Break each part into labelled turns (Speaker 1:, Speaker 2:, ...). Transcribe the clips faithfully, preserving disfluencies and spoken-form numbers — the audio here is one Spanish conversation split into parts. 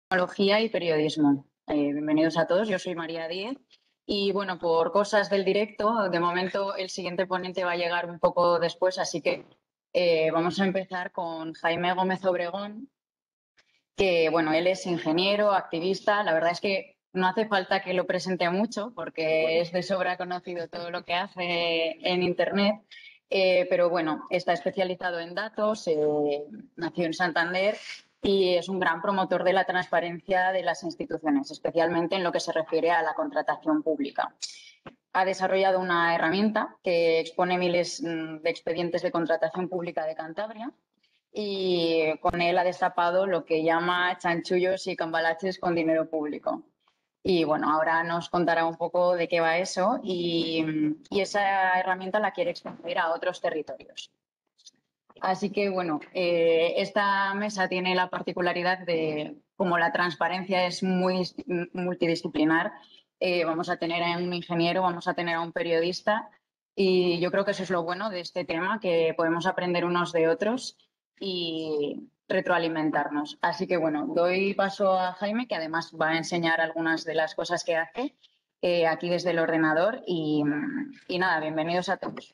Speaker 1: Tecnología y periodismo. Eh, bienvenidos a todos, yo soy María Díez y bueno, por cosas del directo, de momento el siguiente ponente va a llegar un poco después, así que eh, vamos a empezar con Jaime Gómez Obregón, que bueno, él es ingeniero, activista, la verdad es que no hace falta que lo presente mucho porque es de sobra conocido todo lo que hace en Internet, eh, pero bueno, está especializado en datos, eh, nació en Santander y es un gran promotor de la transparencia de las instituciones, especialmente en lo que se refiere a la contratación pública. Ha desarrollado una herramienta que expone miles mm, de expedientes de contratación pública de Cantabria y con él ha destapado lo que llama chanchullos y cambalaches con dinero público. Y bueno, ahora nos contará un poco de qué va eso y, y esa herramienta la quiere extender a otros territorios. Así que bueno, eh, esta mesa tiene la particularidad de, como la transparencia es muy multidisciplinar, eh, vamos a tener a un ingeniero, vamos a tener a un periodista y yo creo que eso es lo bueno de este tema, que podemos aprender unos de otros y retroalimentarnos. Así que bueno, doy paso a Jaime, que además va a enseñar algunas de las cosas que hace eh, aquí desde el ordenador y, y nada, bienvenidos a todos.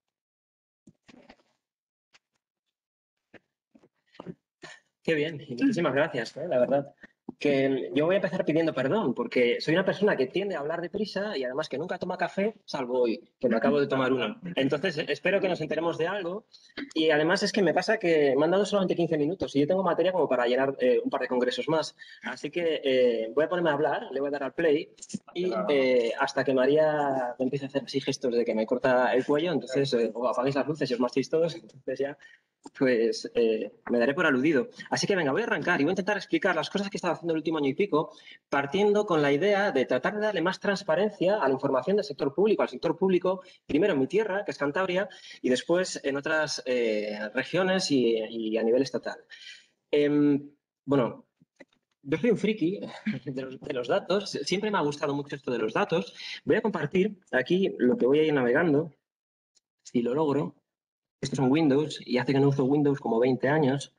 Speaker 2: Qué bien, y muchísimas gracias, ¿eh? La verdad. Que yo voy a empezar pidiendo perdón, porque soy una persona que tiende a hablar deprisa y además que nunca toma café, salvo hoy, que me acabo de tomar uno. Entonces, espero que nos enteremos de algo. Y además es que me pasa que me han dado solamente quince minutos y yo tengo materia como para llenar eh, un par de congresos más. Así que eh, voy a ponerme a hablar, le voy a dar al play y eh, hasta que María me empiece a hacer así gestos de que me corta el cuello, entonces eh, o apagáis las luces y os marchéis todos, entonces ya pues eh, me daré por aludido. Así que venga, voy a arrancar y voy a intentar explicar las cosas que he estado haciendo el último año y pico, partiendo con la idea de tratar de darle más transparencia a la información del sector público, al sector público, primero en mi tierra, que es Cantabria, y después en otras eh, regiones y, y a nivel estatal. Eh, bueno, yo soy un friki de los, de los datos, siempre me ha gustado mucho esto de los datos. Voy a compartir aquí lo que voy a ir navegando, si lo logro. Esto es un Windows y hace que no uso Windows como veinte años.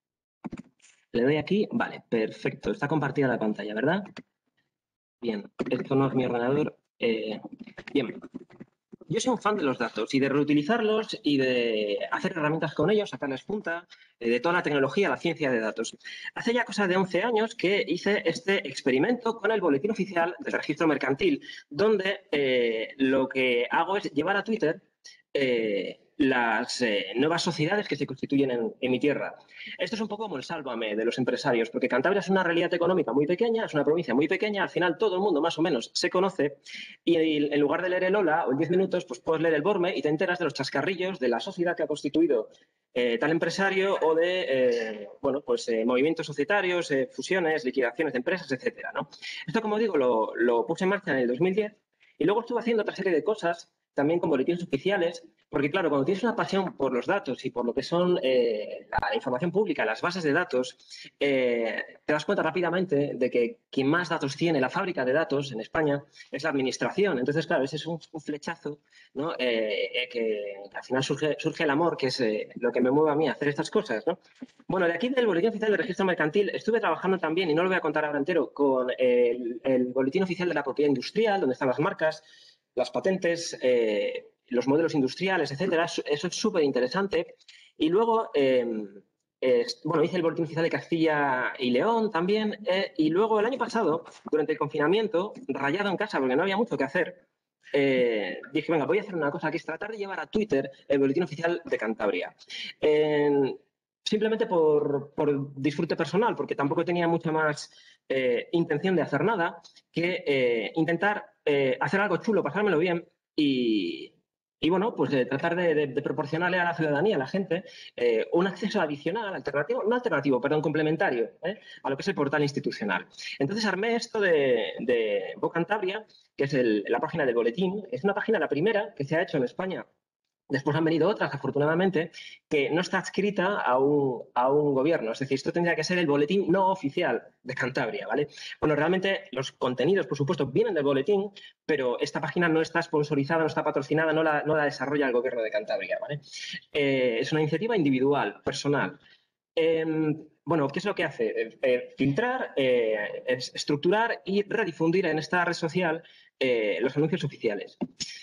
Speaker 2: Le doy aquí, vale, perfecto. Está compartida la pantalla, ¿verdad? Bien, esto no es mi ordenador. Eh, bien, yo soy un fan de los datos y de reutilizarlos y de hacer herramientas con ellos, sacarles punta, eh, de toda la tecnología, la ciencia de datos. Hace ya cosa de once años que hice este experimento con el Boletín Oficial del Registro Mercantil, donde eh, lo que hago es llevar a Twitter eh, las eh, nuevas sociedades que se constituyen en, en mi tierra. Esto es un poco como el sálvame de los empresarios, porque Cantabria es una realidad económica muy pequeña, es una provincia muy pequeña, al final todo el mundo más o menos se conoce y en lugar de leer el hola o en diez minutos, pues puedes leer el Borme y te enteras de los chascarrillos de la sociedad que ha constituido eh, tal empresario o de, eh, bueno, pues eh, movimientos societarios, eh, fusiones, liquidaciones de empresas, etcétera, ¿no? Esto, como digo, lo, lo puse en marcha en el dos mil diez y luego estuve haciendo otra serie de cosas también con boletines oficiales, porque claro, cuando tienes una pasión por los datos y por lo que son eh, la información pública, las bases de datos, eh, te das cuenta rápidamente de que quien más datos tiene, la fábrica de datos en España, es la administración. Entonces, claro, ese es un, un flechazo, ¿no? Eh, eh, que al final surge, surge el amor, que es eh, lo que me mueve a mí a hacer estas cosas, ¿no? Bueno, de aquí del Boletín Oficial del Registro Mercantil estuve trabajando también, y no lo voy a contar ahora entero, con el, el Boletín Oficial de la Propiedad Industrial, donde están las marcas, las patentes, eh, los modelos industriales, etcétera. Eso es súper interesante. Y luego, eh, eh, bueno, hice el Boletín Oficial de Castilla y León también. Eh, y luego, el año pasado, durante el confinamiento, rayado en casa porque no había mucho que hacer, eh, dije, venga, voy a hacer una cosa que es tratar de llevar a Twitter el Boletín Oficial de Cantabria. Eh, simplemente por, por disfrute personal, porque tampoco tenía mucha más eh, intención de hacer nada que eh, intentar eh, hacer algo chulo, pasármelo bien y, y bueno, pues eh, tratar de, de, de, proporcionarle a la ciudadanía, a la gente, eh, un acceso adicional, alternativo, no alternativo, perdón, complementario, ¿eh? a lo que es el portal institucional. Entonces armé esto de, de Vocantabria, que es el, la página del boletín. Es una página, la primera, que se ha hecho en España. Después han venido otras, afortunadamente, que no está adscrita a un, a un gobierno. Es decir, esto tendría que ser el boletín no oficial de Cantabria, ¿vale? Bueno, realmente los contenidos, por supuesto, vienen del boletín, pero esta página no está sponsorizada, no está patrocinada, no la, no la desarrolla el gobierno de Cantabria, ¿vale? Eh, es una iniciativa individual, personal. Eh, bueno, ¿qué es lo que hace? Eh, eh, filtrar, eh, es- estructurar y redifundir en esta red social eh, los anuncios oficiales.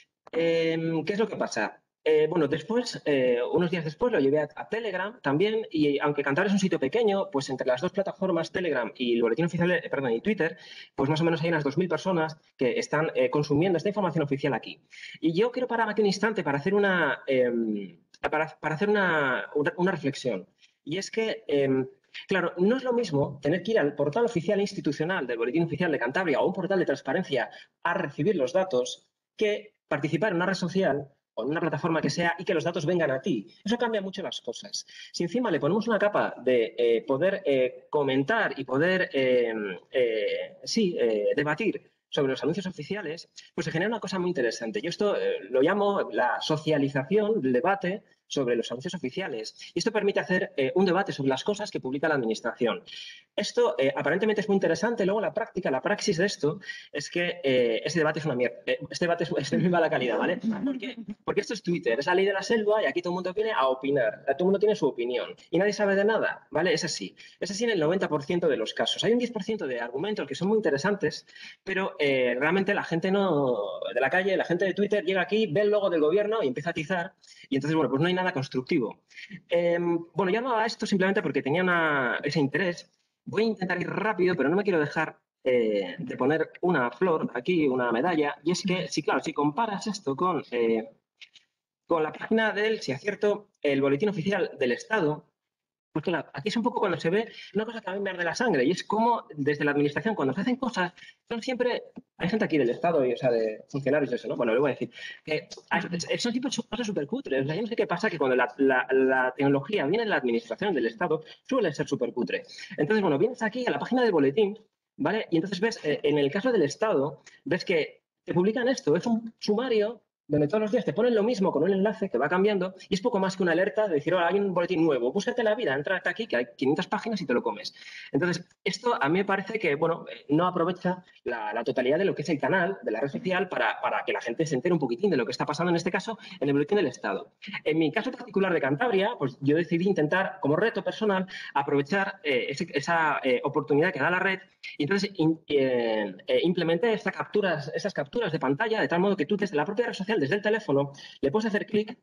Speaker 2: Eh, ¿Qué es lo que pasa? Eh, bueno, después, eh, unos días después lo llevé a, a Telegram también y aunque Cantabria es un sitio pequeño, pues entre las dos plataformas, Telegram y el Boletín Oficial, eh, perdón, y Twitter, pues más o menos hay unas dos mil personas que están eh, consumiendo esta información oficial aquí. Y yo quiero parar aquí un instante para hacer una, eh, para, para hacer una, una, una reflexión. Y es que, eh, claro, no es lo mismo tener que ir al portal oficial institucional del Boletín Oficial de Cantabria o un portal de transparencia a recibir los datos que participar en una red social o en una plataforma que sea y que los datos vengan a ti. Eso cambia mucho las cosas. Si encima le ponemos una capa de eh, poder eh, comentar y poder, eh, eh, sí, eh, debatir sobre los anuncios oficiales, pues se genera una cosa muy interesante. Yo esto eh, lo llamo la socialización del debate sobre los anuncios oficiales. Y esto permite hacer eh, un debate sobre las cosas que publica la Administración. Esto eh, aparentemente es muy interesante. Luego la práctica, la praxis de esto es que eh, este debate es una mierda. Eh, este debate es, es de muy mala calidad, ¿vale? ¿Por qué? Porque esto es Twitter, es la ley de la selva y aquí todo el mundo viene a opinar. Todo el mundo tiene su opinión y nadie sabe de nada, ¿vale? Es así. Es así en el noventa por ciento de los casos. Hay un diez por ciento de argumentos que son muy interesantes, pero eh, realmente la gente no de la calle, la gente de Twitter llega aquí, ve el logo del gobierno y empieza a atizar y entonces, bueno, pues no hay nada constructivo. Eh, bueno, yo hablaba esto simplemente porque tenía una, ese interés. Voy a intentar ir rápido, pero no me quiero dejar eh, de poner una flor aquí, una medalla, y es que, sí, claro, si comparas esto con, eh, con la página del, si acierto, el boletín oficial del Estado, pues claro, aquí es un poco cuando se ve una cosa que a mí me arde la sangre, y es como desde la administración, cuando se hacen cosas, son siempre, hay gente aquí del Estado, y, o sea, de funcionarios y eso, ¿no? Bueno, le voy a decir, que hay- son siempre cosas súper cutres, o sea, yo no sé qué pasa, que cuando la, la, la tecnología viene de la administración del Estado, suele ser súper cutre. Entonces, bueno, vienes aquí a la página del boletín, ¿vale? Y entonces ves, eh, en el caso del Estado, ves que te publican esto, es un sumario donde todos los días te ponen lo mismo con un enlace que va cambiando y es poco más que una alerta de decir, oh, hay un boletín nuevo, búscate la vida, entra aquí que hay quinientas páginas y te lo comes. Entonces, esto a mí me parece que, bueno, no aprovecha la, la totalidad de lo que es el canal, de la red social, para, para que la gente se entere un poquitín de lo que está pasando, en este caso, en el boletín del Estado. En mi caso particular de Cantabria, pues yo decidí intentar, como reto personal, aprovechar eh, ese, esa eh, oportunidad que da la red y entonces in, eh, eh, implementé esta capturas, esas capturas de pantalla de tal modo que tú desde la propia red social, desde el teléfono, le puedes hacer clic.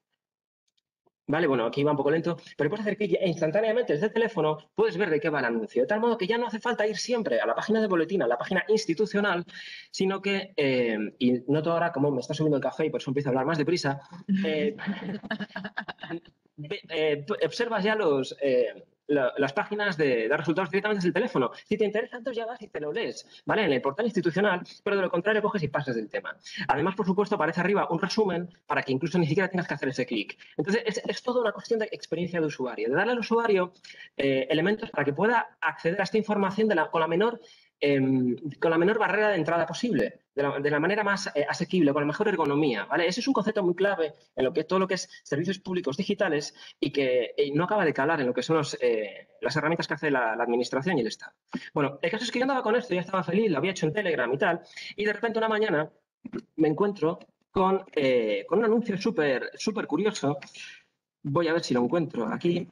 Speaker 2: Vale, bueno, aquí va un poco lento, pero puedes hacer clic e instantáneamente desde el teléfono puedes ver de qué va el anuncio. De tal modo que ya no hace falta ir siempre a la página de boletín, a la página institucional, sino que, eh, y noto ahora cómo me está subiendo el café y por eso empiezo a hablar más deprisa, eh, ve, eh, observas ya los, eh, la, las páginas de, de resultados directamente desde el teléfono. Si te interesa, entonces ya vas y te lo lees, ¿vale? En el portal institucional, pero de lo contrario coges y pasas del tema. Además, por supuesto, aparece arriba un resumen para que incluso ni siquiera tengas que hacer ese clic. Entonces, es, es toda una cuestión de experiencia de usuario, de darle al usuario eh, elementos para que pueda acceder a esta información de la, con la menor eh, con la menor barrera de entrada posible, de la, de la manera más eh, asequible, con la mejor ergonomía, ¿vale? Ese es un concepto muy clave en lo que todo lo que es servicios públicos digitales y que eh, no acaba de calar en lo que son los, eh, las herramientas que hace la, la administración y el Estado. Bueno, el caso es que yo andaba con esto, ya estaba feliz, lo había hecho en Telegram y tal, y de repente una mañana me encuentro con, eh, con un anuncio súper súper curioso. Voy a ver si lo encuentro aquí.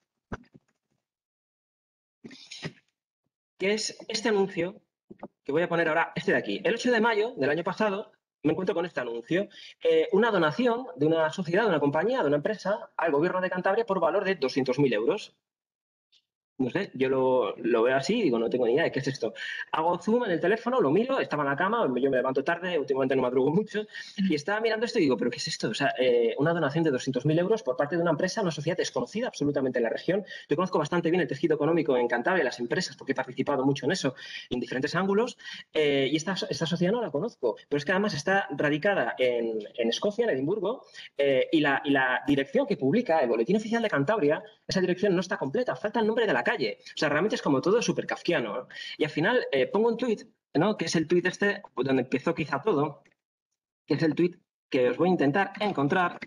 Speaker 2: Que es este anuncio que voy a poner ahora, este de aquí. El ocho de mayo del año pasado me encuentro con este anuncio. Eh, una donación de una sociedad, de una compañía, de una empresa al gobierno de Cantabria por valor de doscientos mil euros. No sé, yo lo, lo veo así y digo, no tengo ni idea de qué es esto. Hago zoom en el teléfono, lo miro, estaba en la cama, yo me levanto tarde, últimamente no madrugo mucho, y estaba mirando esto y digo, ¿pero qué es esto? O sea, eh, una donación de doscientos mil euros por parte de una empresa, una sociedad desconocida absolutamente en la región. Yo conozco bastante bien el tejido económico en Cantabria, las empresas, porque he participado mucho en eso, en diferentes ángulos, eh, y esta, esta sociedad no la conozco, pero es que además está radicada en, en Escocia, en Edimburgo, eh, y, la, y la dirección que publica el Boletín Oficial de Cantabria, esa dirección no está completa, falta el nombre de la calle. O sea, realmente es como todo súper kafkiano, ¿no? Y al final eh, pongo un tuit, ¿no? Que es el tuit este, donde empezó quizá todo, que es el tuit que os voy a intentar encontrar.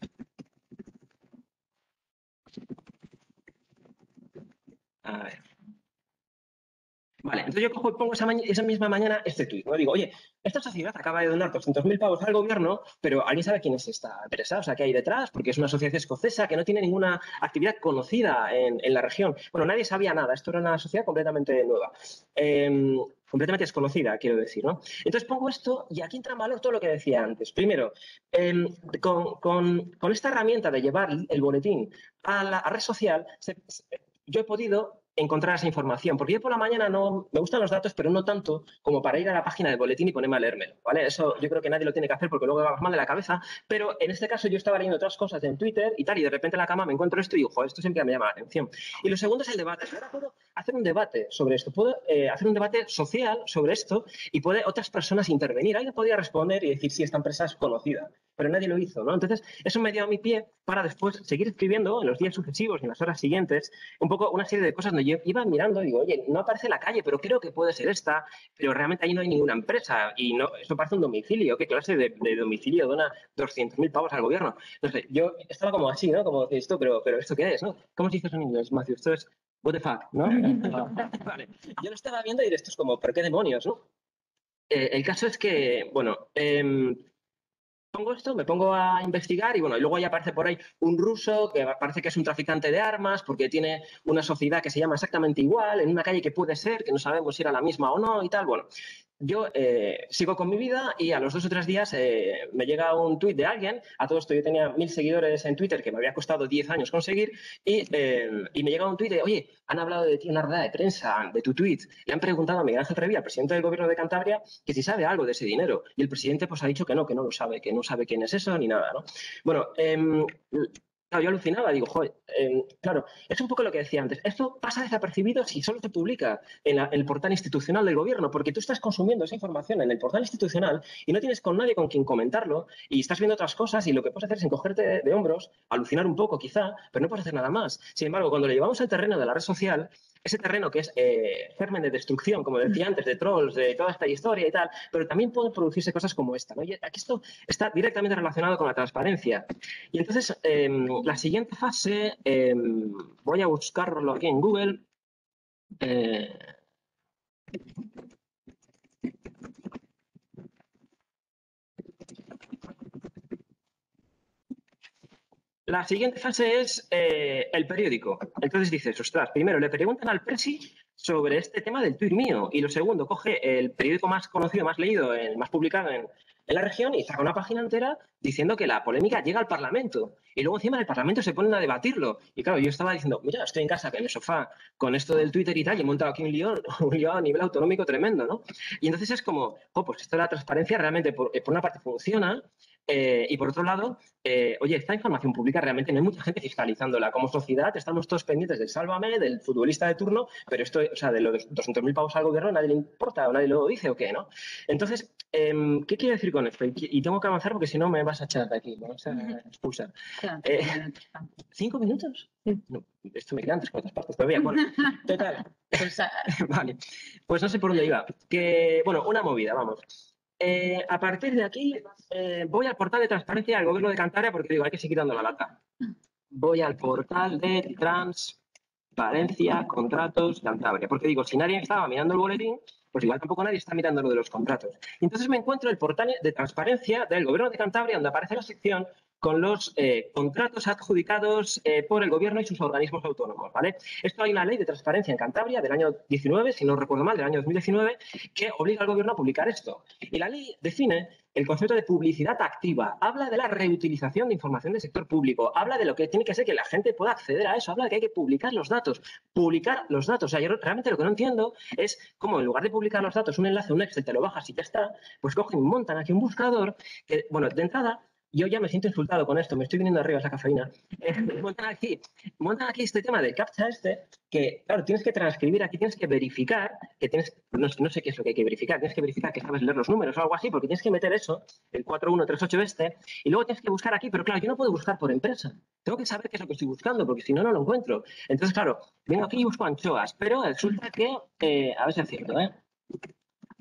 Speaker 2: A ver. Vale, entonces yo cojo y pongo esa, esa misma mañana este tuit, ¿no? Digo, oye, esta sociedad acaba de donar doscientos mil pavos al gobierno, pero ¿alguien sabe quién es esta empresa? O sea, ¿qué hay detrás? Porque es una sociedad escocesa que no tiene ninguna actividad conocida en, en la región. Bueno, nadie sabía nada, esto era una sociedad completamente nueva. Eh, completamente desconocida, quiero decir, ¿no? Entonces pongo esto y aquí entra en valor todo lo que decía antes. Primero, eh, con, con, con esta herramienta de llevar el boletín a la a red social, se, yo he podido encontrar esa información, porque yo por la mañana no me gustan los datos, pero no tanto como para ir a la página del boletín y ponerme a leérmelo, ¿vale? Eso yo creo que nadie lo tiene que hacer porque luego va mal de la cabeza, pero en este caso yo estaba leyendo otras cosas en Twitter y tal, y de repente en la cama me encuentro esto y digo, joder, esto siempre me llama la atención. Y lo segundo es el debate. Ahora puedo hacer un debate sobre esto, puedo eh, hacer un debate social sobre esto y puede otras personas intervenir. Alguien podría responder y decir, sí, esta empresa es conocida, pero nadie lo hizo, ¿no? Entonces, eso me dio a mi pie para después seguir escribiendo en los días sucesivos y en las horas siguientes un poco una serie de cosas donde yo iba mirando y digo, oye, no aparece la calle, pero creo que puede ser esta, pero realmente ahí no hay ninguna empresa y no, eso parece un domicilio. ¿Qué clase de, de domicilio dona doscientos mil pavos al gobierno? No sé, yo estaba como así, ¿no? Como esto, pero, pero ¿esto qué es, no? ¿Cómo se dice eso en inglés, Matthew? Esto es what the fuck, ¿no? Vale. Yo lo estaba viendo y esto es como, ¿pero qué demonios, no? Eh, el caso es que, bueno, eh, pongo esto, me pongo a investigar y bueno, y luego ya aparece por ahí un ruso que parece que es un traficante de armas porque tiene una sociedad que se llama exactamente igual, en una calle que puede ser, que no sabemos si era la misma o no y tal. Bueno, yo eh, sigo con mi vida y a los dos o tres días eh, me llega un tuit de alguien. A todo esto yo tenía mil seguidores en Twitter que me había costado diez años conseguir y, eh, y me llega un tuit de, oye, han hablado de ti en una rueda de prensa, de tu tuit. Le han preguntado a Miguel Ángel Revilla, presidente del gobierno de Cantabria, que si sabe algo de ese dinero. Y el presidente pues ha dicho que no, que no lo sabe, que no sabe quién es eso ni nada, ¿no? Bueno, eh, claro, yo alucinaba, digo, joder, eh, claro, es un poco lo que decía antes. Esto pasa desapercibido si solo se publica en, la, en el portal institucional del gobierno, porque tú estás consumiendo esa información en el portal institucional y no tienes con nadie con quien comentarlo y estás viendo otras cosas y lo que puedes hacer es encogerte de, de hombros, alucinar un poco quizá, pero no puedes hacer nada más. Sin embargo, cuando lo llevamos al terreno de la red social, ese terreno que es eh, germen de destrucción, como decía antes, de trolls, de toda esta historia y tal, pero también pueden producirse cosas como esta, ¿no? Y aquí esto está directamente relacionado con la transparencia. Y entonces, eh, la siguiente fase, eh, voy a buscarlo aquí en Google. Eh, La siguiente fase es eh, el periódico. Entonces dices, ostras, primero le preguntan al presi sobre este tema del tuit mío y lo segundo, coge el periódico más conocido, más leído, el más publicado en, en la región y saca una página entera diciendo que la polémica llega al Parlamento. Y luego encima del Parlamento se ponen a debatirlo. Y claro, yo estaba diciendo, mira, estoy en casa, en el sofá, con esto del Twitter y tal, y he montado aquí un lío, un lío a nivel autonómico tremendo, ¿no? Y entonces es como, oh, pues esto de la transparencia realmente, por, por una parte funciona, eh, y por otro lado, eh, oye, esta información pública realmente no hay mucha gente fiscalizándola. Como sociedad estamos todos pendientes del Sálvame, del futbolista de turno, pero esto, o sea, de los doscientos mil pavos al gobierno, nadie le importa o nadie lo dice o qué, ¿no? Entonces, eh, ¿qué quiero decir con esto? Y, y tengo que avanzar porque si no me vas a echar de aquí, me vas a expulsar. Eh, ¿Cinco minutos? No, esto me quedan tres cuartas partes todavía. Bueno, total. Vale, pues no sé por dónde iba. Que, bueno, una movida, vamos. Eh, a partir de aquí, eh, voy al portal de transparencia del gobierno de Cantabria porque digo, hay que seguir dando la lata. Voy al portal de transparencia, contratos, Cantabria. Porque digo, si nadie estaba mirando el boletín, pues igual tampoco nadie está mirando lo de los contratos. Y entonces me encuentro el portal de transparencia del gobierno de Cantabria, donde aparece la sección con los eh, contratos adjudicados eh, por el gobierno y sus organismos autónomos, ¿vale? Esto hay una ley de transparencia en Cantabria del año diecinueve, si no recuerdo mal, del año dos mil diecinueve, que obliga al gobierno a publicar esto. Y la ley define el concepto de publicidad activa, habla de la reutilización de información del sector público, habla de lo que tiene que ser que la gente pueda acceder a eso, habla de que hay que publicar los datos, publicar los datos. O sea, yo realmente lo que no entiendo es cómo en lugar de publicar los datos, un enlace, un Excel, te lo bajas y ya está, pues cogen y montan aquí un buscador que, bueno, de entrada, yo ya me siento insultado con esto, me estoy viniendo arriba esa cafeína. Eh, montan, aquí, montan aquí este tema del captcha este, que, claro, tienes que transcribir aquí, tienes que verificar, que tienes, no, no sé qué es lo que hay que verificar, tienes que verificar que sabes leer los números o algo así, porque tienes que meter eso, el cuatro uno tres ocho este, y luego tienes que buscar aquí, pero claro, yo no puedo buscar por empresa, tengo que saber qué es lo que estoy buscando, porque si no, no lo encuentro. Entonces, claro, vengo aquí y busco anchoas, pero resulta que, eh, a ver si es cierto, ¿eh?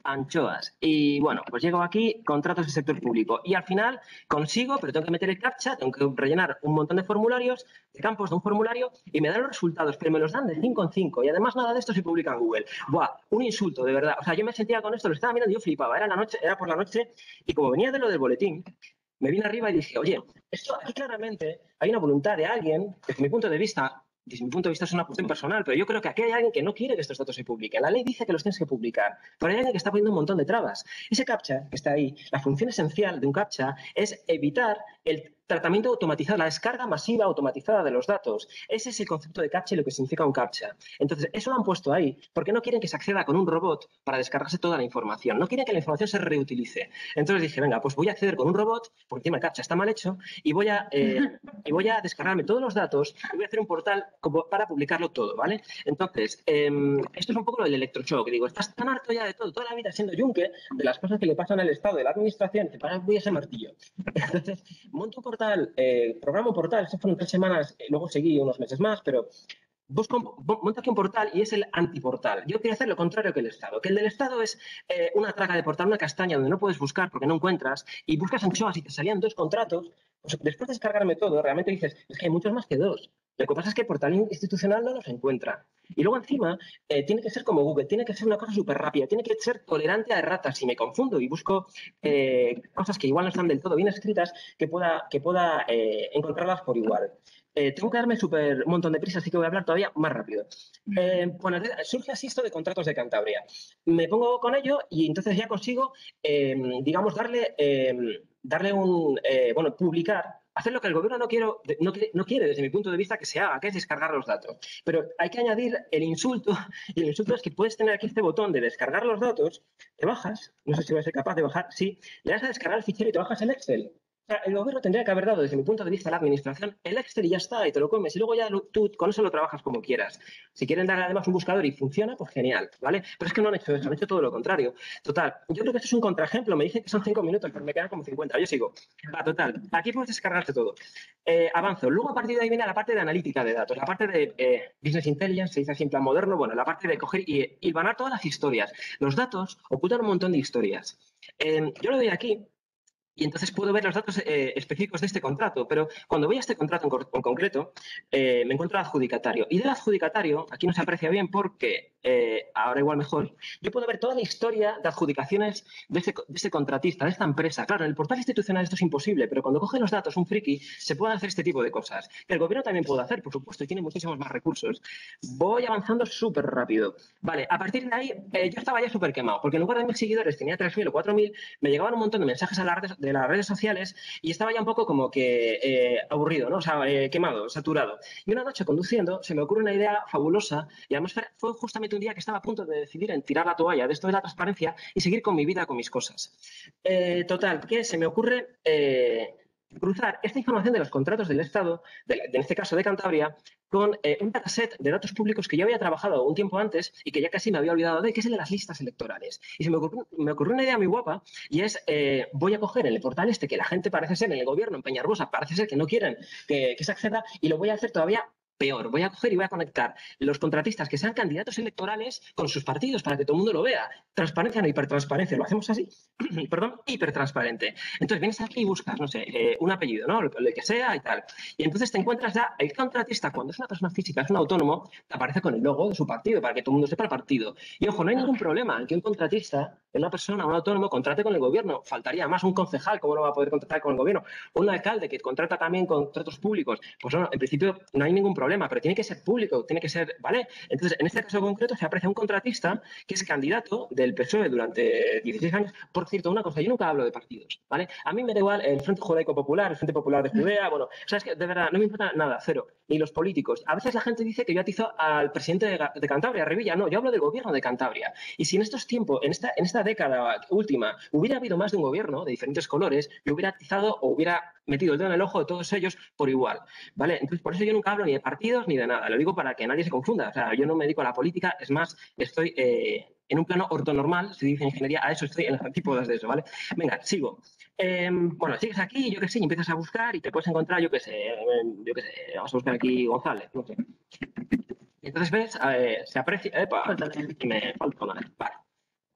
Speaker 2: anchoas. Y bueno, pues llego aquí, contratos del sector público. Y al final consigo, pero tengo que meter el captcha, tengo que rellenar un montón de formularios, de campos de un formulario, y me dan los resultados, pero me los dan de cinco en cinco. Y además nada de esto se publica en Google. Buah, un insulto, de verdad. O sea, yo me sentía con esto, lo estaba mirando y yo flipaba. Era la noche, era por la noche, y como venía de lo del boletín, me vine arriba y dije, oye, esto aquí claramente hay una voluntad de alguien, desde mi punto de vista, desde mi punto de vista es una cuestión personal, pero yo creo que aquí hay alguien que no quiere que estos datos se publiquen. La ley dice que los tienes que publicar, pero hay alguien que está poniendo un montón de trabas. Ese captcha que está ahí, la función esencial de un captcha es evitar el tratamiento automatizado, la descarga masiva automatizada de los datos. Ese es el concepto de captcha y lo que significa un captcha. Entonces, eso lo han puesto ahí porque no quieren que se acceda con un robot para descargarse toda la información. No quieren que la información se reutilice. Entonces dije, venga, pues voy a acceder con un robot, porque encima el captcha está mal hecho, y voy a, eh, y voy a descargarme todos los datos y voy a hacer un portal como para publicarlo todo, ¿vale? Entonces, eh, esto es un poco lo del electroshock. Digo, estás tan harto ya de todo, toda la vida siendo yunque, de las cosas que le pasan al Estado, de la administración, te paras, voy a ese martillo. Entonces, monto un portal Portal, eh, programa un portal, esto fueron tres semanas, eh, luego seguí unos meses más, pero busco, monto aquí un portal y es el antiportal. Yo quiero hacer lo contrario que el Estado, que el del Estado es eh, una traga de portal, una castaña donde no puedes buscar porque no encuentras y buscas anchoas y te salían dos contratos. Pues después de descargarme todo, realmente dices, es que hay muchos más que dos. Lo que pasa es que el portal institucional no los encuentra. Y luego encima eh, tiene que ser como Google, tiene que ser una cosa súper rápida, tiene que ser tolerante a erratas. Si me confundo y busco eh, cosas que igual no están del todo bien escritas, que pueda, que pueda eh, encontrarlas por igual. Eh, tengo que darme súper un montón de prisa, así que voy a hablar todavía más rápido. Eh, bueno, surge así esto de contratos de Cantabria. Me pongo con ello y entonces ya consigo, eh, digamos, darle, eh, darle un, eh, bueno, publicar, hacer lo que el gobierno no, quiero, no, no quiere desde mi punto de vista que se haga, que es descargar los datos. Pero hay que añadir el insulto, y el insulto es que puedes tener aquí este botón de descargar los datos, te bajas, no sé si voy a ser capaz de bajar, sí, le das a descargar el fichero y te bajas el Excel. O sea, el gobierno tendría que haber dado, desde mi punto de vista, a la administración, el Excel y ya está, y te lo comes. Y luego ya lo, tú con eso lo trabajas como quieras. Si quieren dar además un buscador y funciona, pues genial, ¿vale? Pero es que no han hecho eso, han hecho todo lo contrario. Total, yo creo que esto es un contraejemplo. Me dicen que son cinco minutos, pero me quedan como cincuenta. Yo sigo. Va, total, aquí puedes descargarte todo. Eh, avanzo. Luego, a partir de ahí viene la parte de analítica de datos, la parte de eh, business intelligence, se dice así en plan moderno, bueno, la parte de coger y hilvanar todas las historias. Los datos ocultan un montón de historias. Eh, yo lo doy aquí. Y entonces puedo ver los datos eh, específicos de este contrato, pero cuando voy a este contrato en, en concreto, eh, me encuentro al adjudicatario. Y del adjudicatario, aquí no se aprecia bien porque, eh, ahora igual mejor, yo puedo ver toda la historia de adjudicaciones de este, de este contratista, de esta empresa. Claro, en el portal institucional esto es imposible, pero cuando coge los datos un friki, se pueden hacer este tipo de cosas. Que el gobierno también puede hacer, por supuesto, y tiene muchísimos más recursos. Voy avanzando súper rápido. Vale, a partir de ahí, eh, yo estaba ya súper quemado, porque en lugar de mil seguidores tenía tres mil o cuatro mil, me llegaban un montón de mensajes a las redes de las redes sociales y estaba ya un poco como que eh, aburrido, ¿no? O sea, eh, quemado, saturado. Y una noche conduciendo se me ocurre una idea fabulosa y además fue justamente un día que estaba a punto de decidir en tirar la toalla de esto de la transparencia y seguir con mi vida, con mis cosas. Eh, total, que se me ocurre eh, cruzar esta información de los contratos del Estado, de, de, en este caso de Cantabria, con eh, un dataset de datos públicos que yo había trabajado un tiempo antes y que ya casi me había olvidado de, que es el de las listas electorales. Y se me ocurrió, me ocurrió una idea muy guapa y es, eh, voy a coger en el portal este que la gente parece ser, en el gobierno, en Peñarbosa, parece ser que no quieren que, que se acceda, y lo voy a hacer todavía peor. Voy a coger y voy a conectar los contratistas que sean candidatos electorales con sus partidos para que todo el mundo lo vea. Transparencia, no hipertransparencia. Lo hacemos así, perdón, hipertransparente. Entonces vienes aquí y buscas, no sé, eh, un apellido, ¿no? Lo, lo que sea y tal. Y entonces te encuentras ya el contratista, cuando es una persona física, es un autónomo, te aparece con el logo de su partido para que todo el mundo sepa el partido. Y ojo, no hay ningún problema en que un contratista, una persona, un autónomo, contrate con el gobierno. Faltaría más un concejal, ¿cómo no va a poder contratar con el gobierno? Un alcalde que contrata también contratos públicos. Pues no, en principio no hay ningún problema. Pero tiene que ser público, tiene que ser, ¿vale? Entonces, en este caso concreto se aprecia un contratista que es candidato del P S O E durante dieciséis años. Por cierto, una cosa, yo nunca hablo de partidos, ¿vale? A mí me da igual el Frente Judaico Popular, el Frente Popular de Judea, bueno, sabes que de verdad no me importa nada, cero, ni los políticos. A veces la gente dice que yo atizo al presidente de, de Cantabria, Revilla, no, yo hablo del gobierno de Cantabria. Y si en estos tiempos, en esta, en esta década última, hubiera habido más de un gobierno de diferentes colores, yo hubiera atizado o hubiera metido el dedo en el ojo de todos ellos por igual, ¿vale? Entonces, por eso yo nunca hablo ni de partidos ni de nada. Lo digo para que nadie se confunda. O sea, yo no me dedico a la política, es más, estoy eh, en un plano ortonormal, se dice en ingeniería, a eso estoy en las antípodas de eso, ¿vale? Venga, sigo. Eh, bueno, sigues aquí, yo qué sé, y empiezas a buscar y te puedes encontrar, yo qué sé, yo qué sé, vamos a buscar aquí González, no sé. Y entonces ves, eh, se aprecia, epa, y me falta una vez, vale.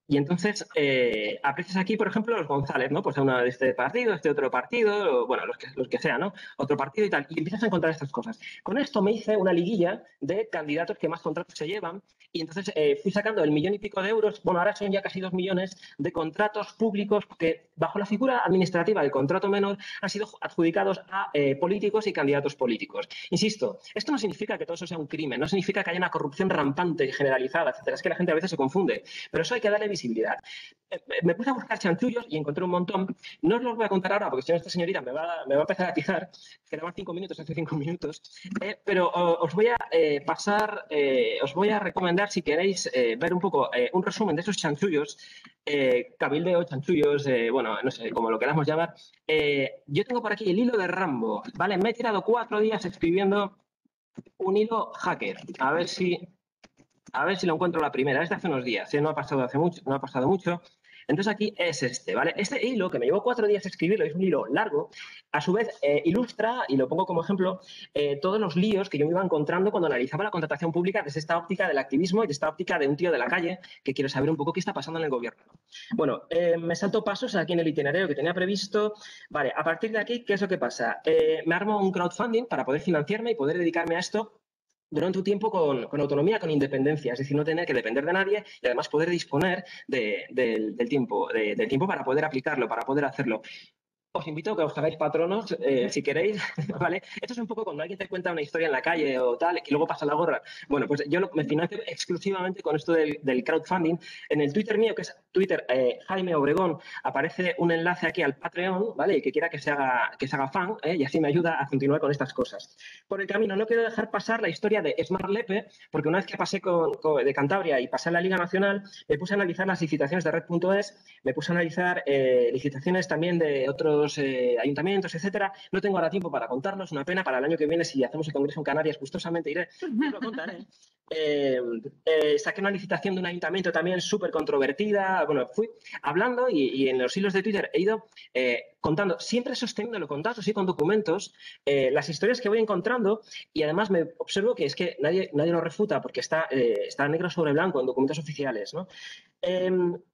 Speaker 2: Y entonces eh, aprecias aquí, por ejemplo, los González, ¿no? Pues uno de este partido, este otro partido, o, bueno, los que, los que sean, ¿no? Otro partido y tal. Y empiezas a encontrar estas cosas. Con esto me hice una liguilla de candidatos que más contratos se llevan y entonces eh, fui sacando el millón y pico de euros, bueno, ahora son ya casi dos millones de contratos públicos que bajo la figura administrativa del contrato menor han sido adjudicados a eh, políticos y candidatos políticos. Insisto, esto no significa que todo eso sea un crimen, no significa que haya una corrupción rampante, generalizada, etcétera. Es que la gente a veces se confunde. Pero eso hay que darle visibilidad. Me puse a buscar chanchullos y encontré un montón. No os los voy a contar ahora porque si no esta señorita me va, me va a empezar a atizar. Quedaban cinco minutos, hace cinco minutos. Eh, pero uh, os voy a eh, pasar, eh, os voy a recomendar si queréis eh, ver un poco eh, un resumen de esos chanchullos, eh, cabildeo, chanchullos, eh, bueno, no sé, como lo queramos llamar. Eh, yo tengo por aquí el hilo de Rambo, ¿vale? Me he tirado cuatro días escribiendo un hilo hacker. A ver si A ver si lo encuentro la primera. Es de hace unos días, ¿eh? No ha pasado hace mucho, no ha pasado mucho. Entonces aquí es este, ¿vale? Este hilo, que me llevó cuatro días escribirlo, es un hilo largo, a su vez eh, ilustra, y lo pongo como ejemplo, eh, todos los líos que yo me iba encontrando cuando analizaba la contratación pública desde esta óptica del activismo y de esta óptica de un tío de la calle que quiere saber un poco qué está pasando en el gobierno. Bueno, eh, me salto pasos aquí en el itinerario que tenía previsto. Vale, a partir de aquí, ¿qué es lo que pasa? Eh, me armo un crowdfunding para poder financiarme y poder dedicarme a esto durante un tiempo con, con, autonomía, con independencia, es decir, no tener que depender de nadie y además poder disponer de, de, del, tiempo, de, del tiempo para poder aplicarlo, para poder hacerlo. Os invito a que os hagáis patronos, eh, si queréis, ¿vale? Esto es un poco cuando alguien te cuenta una historia en la calle o tal, y luego pasa la gorra. Bueno, pues yo me financio exclusivamente con esto del, del crowdfunding. En el Twitter mío, que es Twitter eh, Jaime Obregón, aparece un enlace aquí al Patreon, ¿vale? Y que quiera que se haga, que se haga fan, ¿eh? Y así me ayuda a continuar con estas cosas. Por el camino, no quiero dejar pasar la historia de Smart Lepe, porque una vez que pasé con, con, de Cantabria y pasé a la Liga Nacional, me puse a analizar las licitaciones de Red punto es, me puse a analizar eh, licitaciones también de otros Eh, ayuntamientos, etcétera. No tengo ahora tiempo para contarlos, una pena. Para el año que viene, si hacemos el Congreso en Canarias, gustosamente iré, os lo contaré. Eh, eh, saqué una licitación de un ayuntamiento también súper controvertida. Bueno, fui hablando y, y en los hilos de Twitter he ido eh, contando, siempre sosteniéndolo con datos y con documentos, eh, las historias que voy encontrando y además me observo que es que nadie, nadie lo refuta porque está, eh, está negro sobre blanco en documentos oficiales, ¿no? Eh,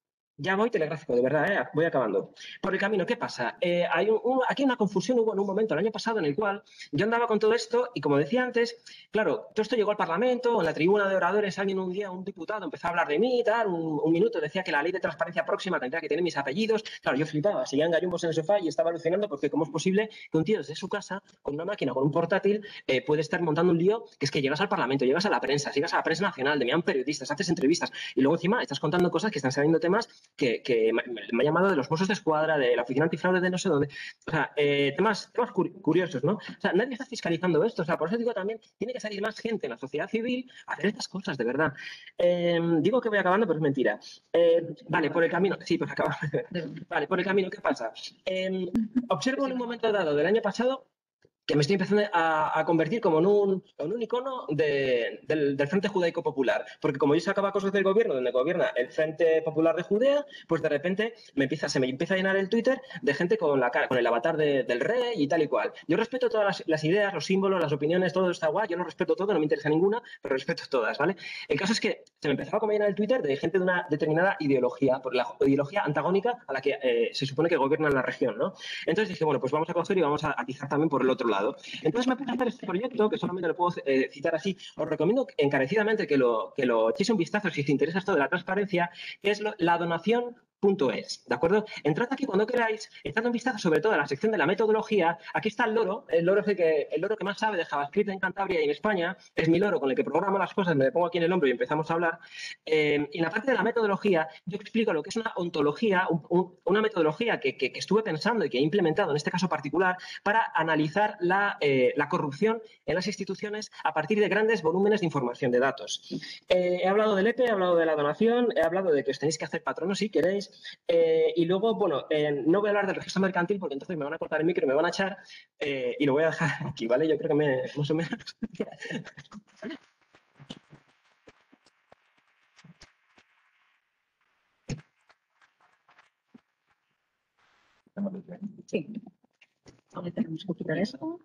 Speaker 2: Ya voy telegráfico, de verdad, ¿eh? Voy acabando. Por el camino, ¿qué pasa? Eh, hay un, un, aquí una confusión hubo en un momento el año pasado en el cual yo andaba con todo esto y como decía antes, claro, todo esto llegó al Parlamento, en la tribuna de oradores alguien un día, un diputado empezó a hablar de mí y tal, un, un minuto decía que la ley de transparencia próxima tendría que tener mis apellidos. Claro, yo flipaba, seguía en gallumbos en el sofá y estaba alucinando porque cómo es posible que un tío desde su casa, con una máquina, con un portátil, eh, puede estar montando un lío que es que llegas al Parlamento, llegas a la prensa, llegas a la prensa nacional, de miran periodistas, haces entrevistas y luego encima estás contando cosas que están saliendo temas que, que me, me ha llamado de los Mossos de Escuadra, de la Oficina Antifraude de no sé dónde. O sea, eh, temas, temas curiosos, ¿no? O sea, nadie está fiscalizando esto. O sea, por eso digo también, tiene que salir más gente en la sociedad civil a hacer estas cosas, de verdad. Eh, digo que voy acabando, pero es mentira. Eh, vale, por el camino. Sí, pues acaba. Vale, por el camino, ¿qué pasa? Eh, observo en un momento dado del año pasado que me estoy empezando a, a convertir como en un, en un icono de, del, del Frente Judaico Popular. Porque como yo sacaba cosas del gobierno, donde gobierna el Frente Popular de Judea, pues de repente me empieza, se me empieza a llenar el Twitter de gente con, la, con el avatar de, del rey y tal y cual. Yo respeto todas las, las ideas, los símbolos, las opiniones, todo está guay, yo lo respeto todo, no me interesa ninguna, pero respeto todas, ¿vale? El caso es que se me empezaba a llenar el Twitter de gente de una determinada ideología, por la ideología antagónica a la que eh, se supone que gobierna en la región, ¿no? Entonces dije, bueno, pues vamos a coger y vamos a atizar también por el otro lado. Entonces me puse a hacer este proyecto, que solamente lo puedo eh, citar así. Os recomiendo encarecidamente que lo, que lo echéis un vistazo si os interesa esto de la transparencia, que es lo, la donación punto es, ¿de acuerdo? Entrad aquí cuando queráis, echad un vistazo sobre todo a la sección de la metodología. Aquí está el loro, el loro, es el que, el loro que más sabe de JavaScript en Cantabria y en España, es mi loro con el que programo las cosas, me le pongo aquí en el hombro y empezamos a hablar. Eh, y en la parte de la metodología, yo explico lo que es una ontología, un, un, una metodología que, que, que estuve pensando y que he implementado en este caso particular para analizar la, eh, la corrupción en las instituciones a partir de grandes volúmenes de información, de datos. Eh, he hablado del E P E, he hablado de la donación, he hablado de que os tenéis que hacer patronos si queréis, eh, y luego, bueno, eh, no voy a hablar del registro mercantil porque entonces me van a cortar el micro y me van a echar, eh, y lo voy a dejar aquí, ¿vale? Yo creo que me, más o menos...
Speaker 1: Sí. Ahora tenemos que quitar esto.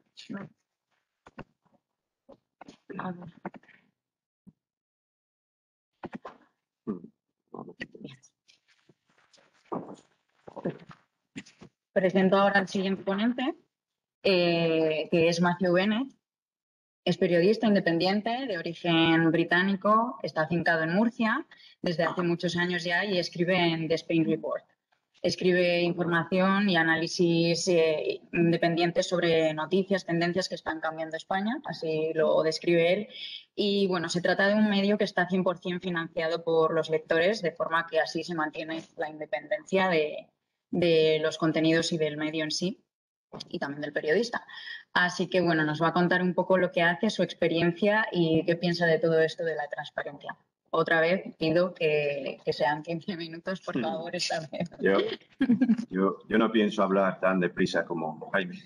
Speaker 1: A ver. Presento ahora al siguiente ponente, eh, que es Matthew Bennett. Es periodista independiente de origen británico, está afincado en Murcia desde hace muchos años ya y escribe en The Spain Report. Escribe información y análisis eh, independientes sobre noticias, tendencias que están cambiando España, así lo describe él. Y bueno, se trata de un medio que está cien por cien financiado por los lectores, de forma que así se mantiene la independencia de, de los contenidos y del medio en sí, y también del periodista. Así que, bueno, nos va a contar un poco lo que hace, su experiencia y qué piensa de todo esto de la transparencia. Otra vez pido que, que sean quince minutos, por favor, esta vez.
Speaker 3: Yo, yo, yo no pienso hablar tan deprisa como Jaime.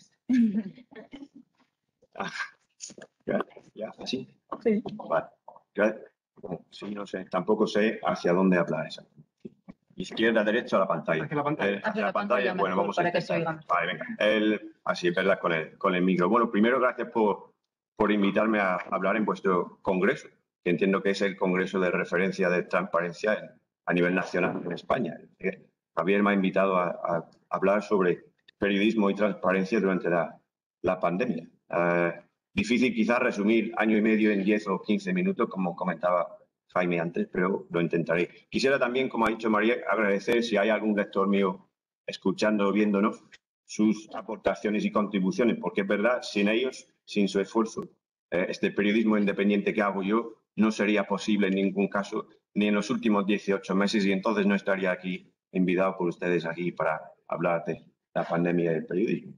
Speaker 3: Ah, ya, ya, así.
Speaker 1: Sí.
Speaker 3: Vale. Ya, sí, no sé, tampoco sé hacia dónde hablar esa. Izquierda, derecha a la pantalla.
Speaker 4: Hacia la pantalla.
Speaker 3: Eh,
Speaker 1: Hacia la
Speaker 3: pantalla,
Speaker 1: pantalla
Speaker 3: bueno,
Speaker 1: mejor,
Speaker 3: vamos a
Speaker 1: para que se
Speaker 3: intentar.
Speaker 1: oigan.
Speaker 3: Vale, venga. El, así es verdad, con el, con el micro. Bueno, primero, gracias por, por invitarme a hablar en vuestro congreso, que entiendo que es el congreso de referencia de transparencia en, a nivel nacional en España. Javier me ha invitado a, a hablar sobre periodismo y transparencia durante la, la pandemia. Uh, difícil quizás resumir año y medio en diez o quince minutos, como comentaba Jaime antes, pero lo intentaré. Quisiera también, como ha dicho María, agradecer si hay algún lector mío escuchando o viéndonos sus aportaciones y contribuciones, porque es verdad, sin ellos, sin su esfuerzo, eh, este periodismo independiente que hago yo no sería posible en ningún caso, ni en los últimos dieciocho meses, y entonces no estaría aquí invitado por ustedes aquí para hablar de la pandemia del periodismo.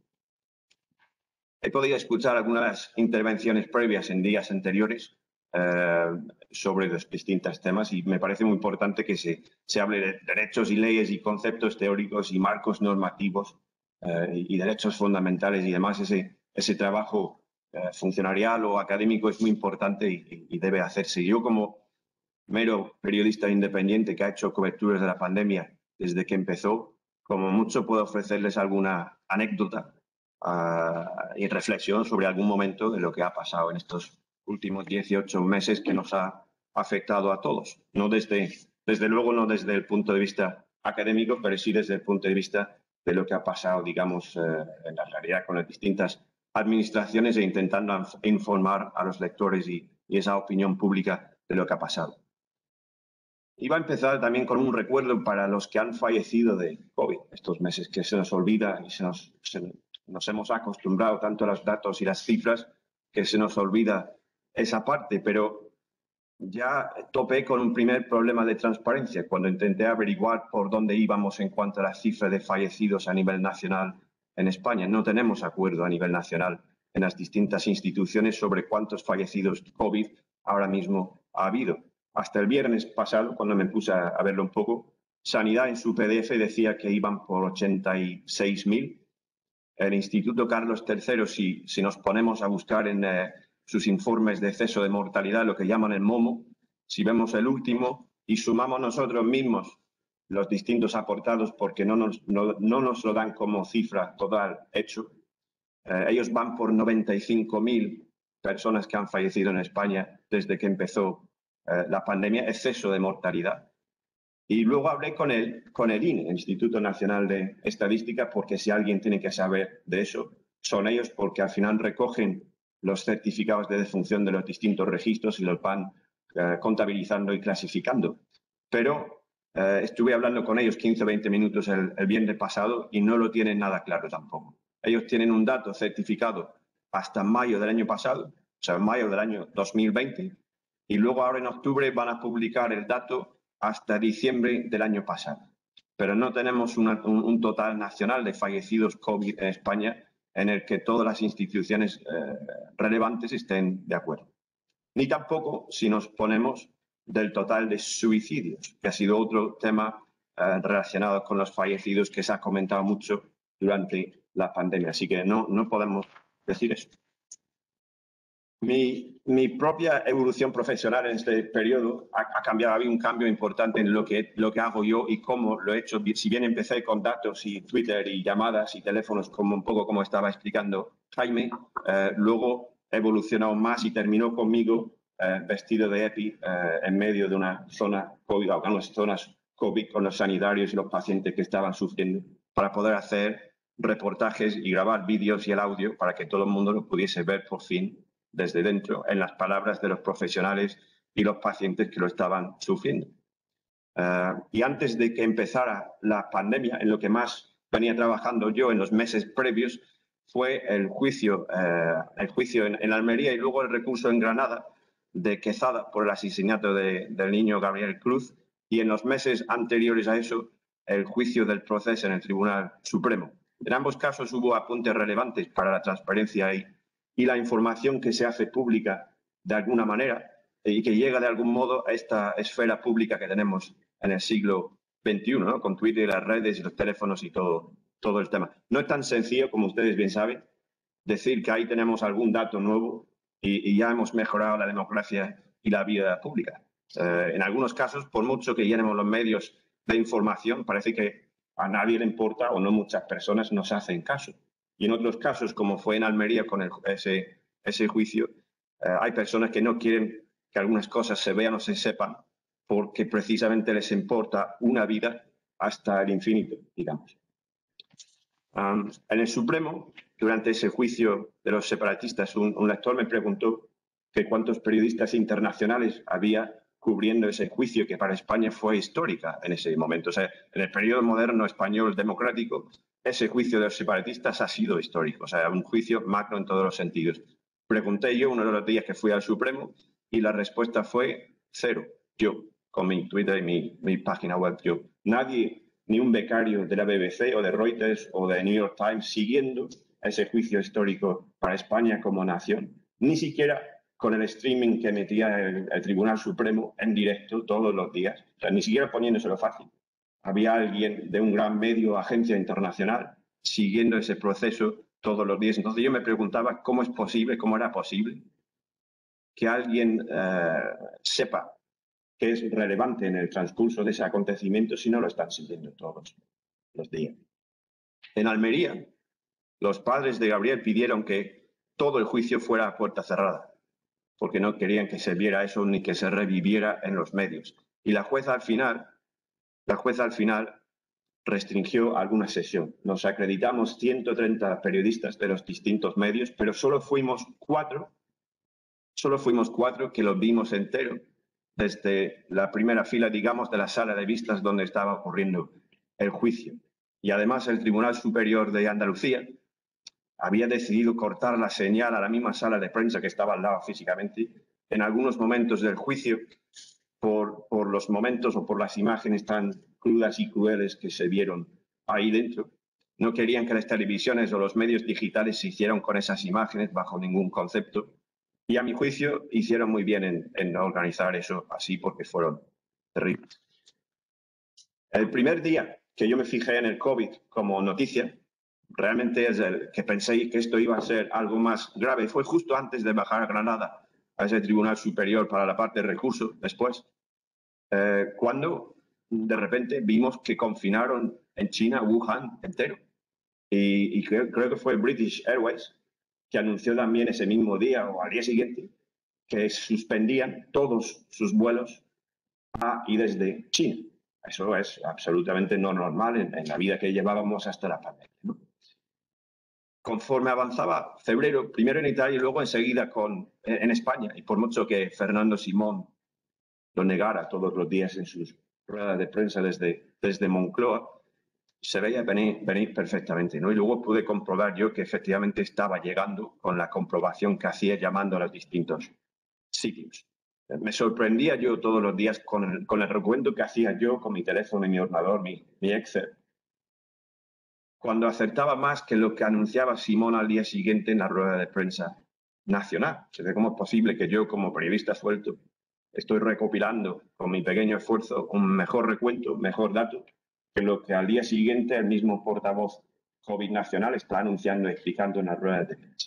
Speaker 3: He podido escuchar algunas intervenciones previas en días anteriores eh, sobre los distintos temas y me parece muy importante que se, se hable de derechos y leyes y conceptos teóricos y marcos normativos eh, y, y derechos fundamentales y demás. Ese, ese trabajo eh, funcionarial o académico es muy importante y, y debe hacerse. Yo, como mero periodista independiente que ha hecho coberturas de la pandemia desde que empezó, como mucho puedo ofrecerles alguna anécdota uh, y reflexión sobre algún momento de lo que ha pasado en estos últimos dieciocho meses que nos ha afectado a todos. No desde, desde luego no desde el punto de vista académico, pero sí desde el punto de vista de lo que ha pasado, digamos, uh, en la realidad con las distintas administraciones e intentando informar a los lectores y, y esa opinión pública de lo que ha pasado. Iba a empezar también con un recuerdo para los que han fallecido de COVID, estos meses que se nos olvida y se nos, se, nos hemos acostumbrado tanto a los datos y las cifras que se nos olvida esa parte, pero ya topé con un primer problema de transparencia cuando intenté averiguar por dónde íbamos en cuanto a la cifra de fallecidos a nivel nacional en España. No tenemos acuerdo a nivel nacional en las distintas instituciones sobre cuántos fallecidos COVID ahora mismo ha habido. Hasta el viernes pasado, cuando me puse a verlo un poco, Sanidad en su P D F decía que iban por ochenta y seis mil. El Instituto Carlos tercero, si, si nos ponemos a buscar en eh, sus informes de exceso de mortalidad, lo que llaman el MOMO, si vemos el último y sumamos nosotros mismos los distintos aportados, porque no nos, no, no nos lo dan como cifra total hecho, eh, ellos van por noventa y cinco mil personas que han fallecido en España desde que empezó Eh, la pandemia, exceso de mortalidad. Y luego hablé con el, con el I N E, el Instituto Nacional de Estadística, porque si alguien tiene que saber de eso, son ellos, porque al final recogen los certificados de defunción de los distintos registros y los van eh, contabilizando y clasificando. Pero eh, estuve hablando con ellos quince o veinte minutos el, el viernes pasado y no lo tienen nada claro tampoco. Ellos tienen un dato certificado hasta mayo del año pasado, o sea, mayo del año dos mil veinte, y luego ahora en octubre van a publicar el dato hasta diciembre del año pasado. Pero no tenemos una, un, un total nacional de fallecidos COVID en España en el que todas las instituciones eh, relevantes estén de acuerdo. Ni tampoco si nos ponemos del total de suicidios, que ha sido otro tema eh, relacionado con los fallecidos que se ha comentado mucho durante la pandemia. Así que no, no podemos decir eso. Mi, mi propia evolución profesional en este periodo ha, ha cambiado, ha habido un cambio importante en lo que, lo que hago yo y cómo lo he hecho. Si bien empecé con datos y Twitter y llamadas y teléfonos, como un poco como estaba explicando Jaime, eh, luego he evolucionado más y terminó conmigo eh, vestido de EPI eh, en medio de una zona COVID, algunas zonas COVID con los sanitarios y los pacientes que estaban sufriendo para poder hacer reportajes y grabar vídeos y el audio para que todo el mundo lo pudiese ver por fin desde dentro en las palabras de los profesionales y los pacientes que lo estaban sufriendo. Uh, y antes de que empezara la pandemia, en lo que más venía trabajando yo en los meses previos fue el juicio, uh, el juicio en, en Almería y luego el recurso en Granada de Quezada por el asesinato de, del niño Gabriel Cruz, y en los meses anteriores a eso el juicio del proceso en el Tribunal Supremo. En ambos casos hubo apuntes relevantes para la transparencia y, y la información que se hace pública de alguna manera y que llega de algún modo a esta esfera pública que tenemos en el siglo veintiuno, ¿no? Con Twitter, las redes y los teléfonos y todo, todo el tema. No es tan sencillo, como ustedes bien saben, decir que ahí tenemos algún dato nuevo y, y ya hemos mejorado la democracia y la vida pública. Eh, en algunos casos, por mucho que llenemos los medios de información, parece que a nadie le importa o no muchas personas nos hacen caso. Y en otros casos, como fue en Almería con el, ese, ese juicio, eh, hay personas que no quieren que algunas cosas se vean o se sepan porque precisamente les importa una vida hasta el infinito, digamos. Um, en el Supremo, durante ese juicio de los separatistas, un, un lector me preguntó que cuántos periodistas internacionales había cubriendo ese juicio que para España fue histórica en ese momento. O sea, en el periodo moderno español democrático, ese juicio de los separatistas ha sido histórico, o sea, un juicio macro en todos los sentidos. Pregunté yo uno de los días que fui al Supremo y la respuesta fue cero. Yo, con mi Twitter y mi, mi página web, yo. Nadie, ni un becario de la B B C o de Reuters o de New York Times siguiendo ese juicio histórico para España como nación. Ni siquiera con el streaming que metía el, el Tribunal Supremo en directo todos los días. O sea, ni siquiera poniéndoselo fácil. Había alguien de un gran medio, agencia internacional, siguiendo ese proceso todos los días. Entonces yo me preguntaba cómo es posible, cómo era posible que alguien eh, sepa que es relevante en el transcurso de ese acontecimiento si no lo están siguiendo todos los días. En Almería, los padres de Gabriel pidieron que todo el juicio fuera a puerta cerrada, porque no querían que se viera eso ni que se reviviera en los medios. Y la jueza al final, la jueza al final restringió alguna sesión. Nos acreditamos ciento treinta periodistas de los distintos medios, pero solo fuimos cuatro, solo fuimos cuatro que lo vimos entero desde la primera fila, digamos, de la sala de vistas donde estaba ocurriendo el juicio. Y además el Tribunal Superior de Andalucía había decidido cortar la señal a la misma sala de prensa que estaba al lado físicamente en algunos momentos del juicio por, por los momentos o por las imágenes tan crudas y crueles que se vieron ahí dentro. No querían que las televisiones o los medios digitales se hicieran con esas imágenes bajo ningún concepto. Y a mi juicio hicieron muy bien en, en organizar eso así porque fueron terribles. El primer día que yo me fijé en el COVID como noticia, realmente es el que pensé que esto iba a ser algo más grave. Fue justo antes de bajar a Granada, a ese Tribunal Superior para la parte de recurso, después, eh, cuando de repente vimos que confinaron en China Wuhan entero. Y, y creo, creo que fue British Airways que anunció también ese mismo día o al día siguiente que suspendían todos sus vuelos a y desde China. Eso es absolutamente no normal en, en la vida que llevábamos hasta la pandemia, ¿no? Conforme avanzaba febrero, primero en Italia y luego enseguida con, en España, y por mucho que Fernando Simón lo negara todos los días en sus ruedas de prensa desde, desde Moncloa, se veía venir, venir perfectamente, ¿no? Y luego pude comprobar yo que efectivamente estaba llegando con la comprobación que hacía llamando a los distintos sitios. Me sorprendía yo todos los días con el, con el recuento que hacía yo con mi teléfono y mi ordenador, mi, mi Excel, cuando acertaba más que lo que anunciaba Simón al día siguiente en la rueda de prensa nacional. Se ve cómo es posible que yo, como periodista suelto, estoy recopilando con mi pequeño esfuerzo un mejor recuento, mejor dato, que lo que al día siguiente el mismo portavoz COVID nacional está anunciando y explicando en las ruedas de prensa.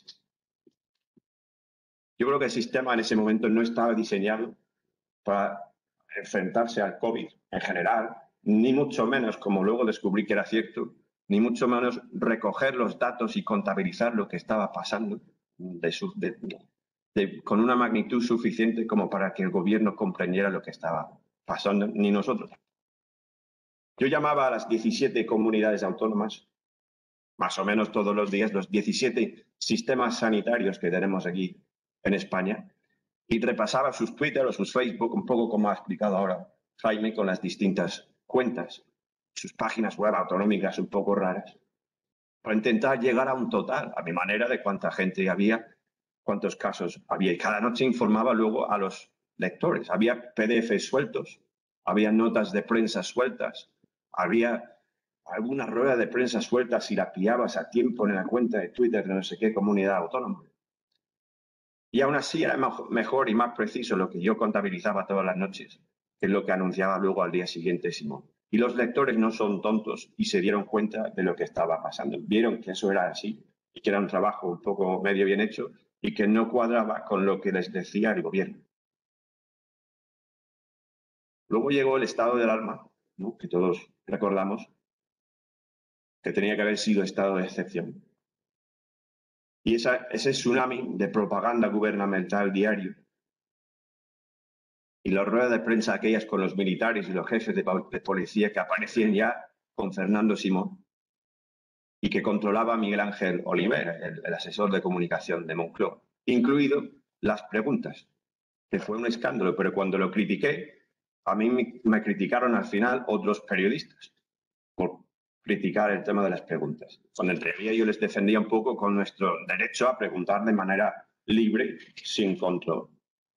Speaker 3: Yo creo que el sistema en ese momento no estaba diseñado para enfrentarse al COVID en general, ni mucho menos, como luego descubrí que era cierto, ni mucho menos recoger los datos y contabilizar lo que estaba pasando de su, de, de, con una magnitud suficiente como para que el gobierno comprendiera lo que estaba pasando, ni nosotros. Yo llamaba a las diecisiete comunidades autónomas más o menos todos los días los diecisiete sistemas sanitarios que tenemos aquí en España y repasaba sus Twitter o sus Facebook, un poco como ha explicado ahora Jaime, con las distintas cuentas, sus páginas web autonómicas un poco raras, para intentar llegar a un total, a mi manera, de cuánta gente había, cuántos casos había. Y cada noche informaba luego a los lectores. Había P D Fs sueltos, había notas de prensa sueltas, había alguna rueda de prensa suelta si la pillabas a tiempo en la cuenta de Twitter de no sé qué comunidad autónoma. Y aún así era mejor y más preciso lo que yo contabilizaba todas las noches, que es lo que anunciaba luego al día siguiente Simón. Y los lectores no son tontos y se dieron cuenta de lo que estaba pasando. Vieron que eso era así y que era un trabajo un poco medio bien hecho y que no cuadraba con lo que les decía el gobierno. Luego llegó el estado de alarma, ¿no?, que todos recordamos, que tenía que haber sido estado de excepción. Y esa, ese tsunami de propaganda gubernamental diario y las ruedas de prensa aquellas con los militares y los jefes de, de policía que aparecían ya con Fernando Simón y que controlaba Miguel Ángel Oliver, el, el asesor de comunicación de Moncloa, incluido las preguntas, que fue un escándalo, pero cuando lo critiqué, a mí me, me criticaron al final otros periodistas por criticar el tema de las preguntas. Cuando en realidad yo les defendía un poco con nuestro derecho a preguntar de manera libre, sin control.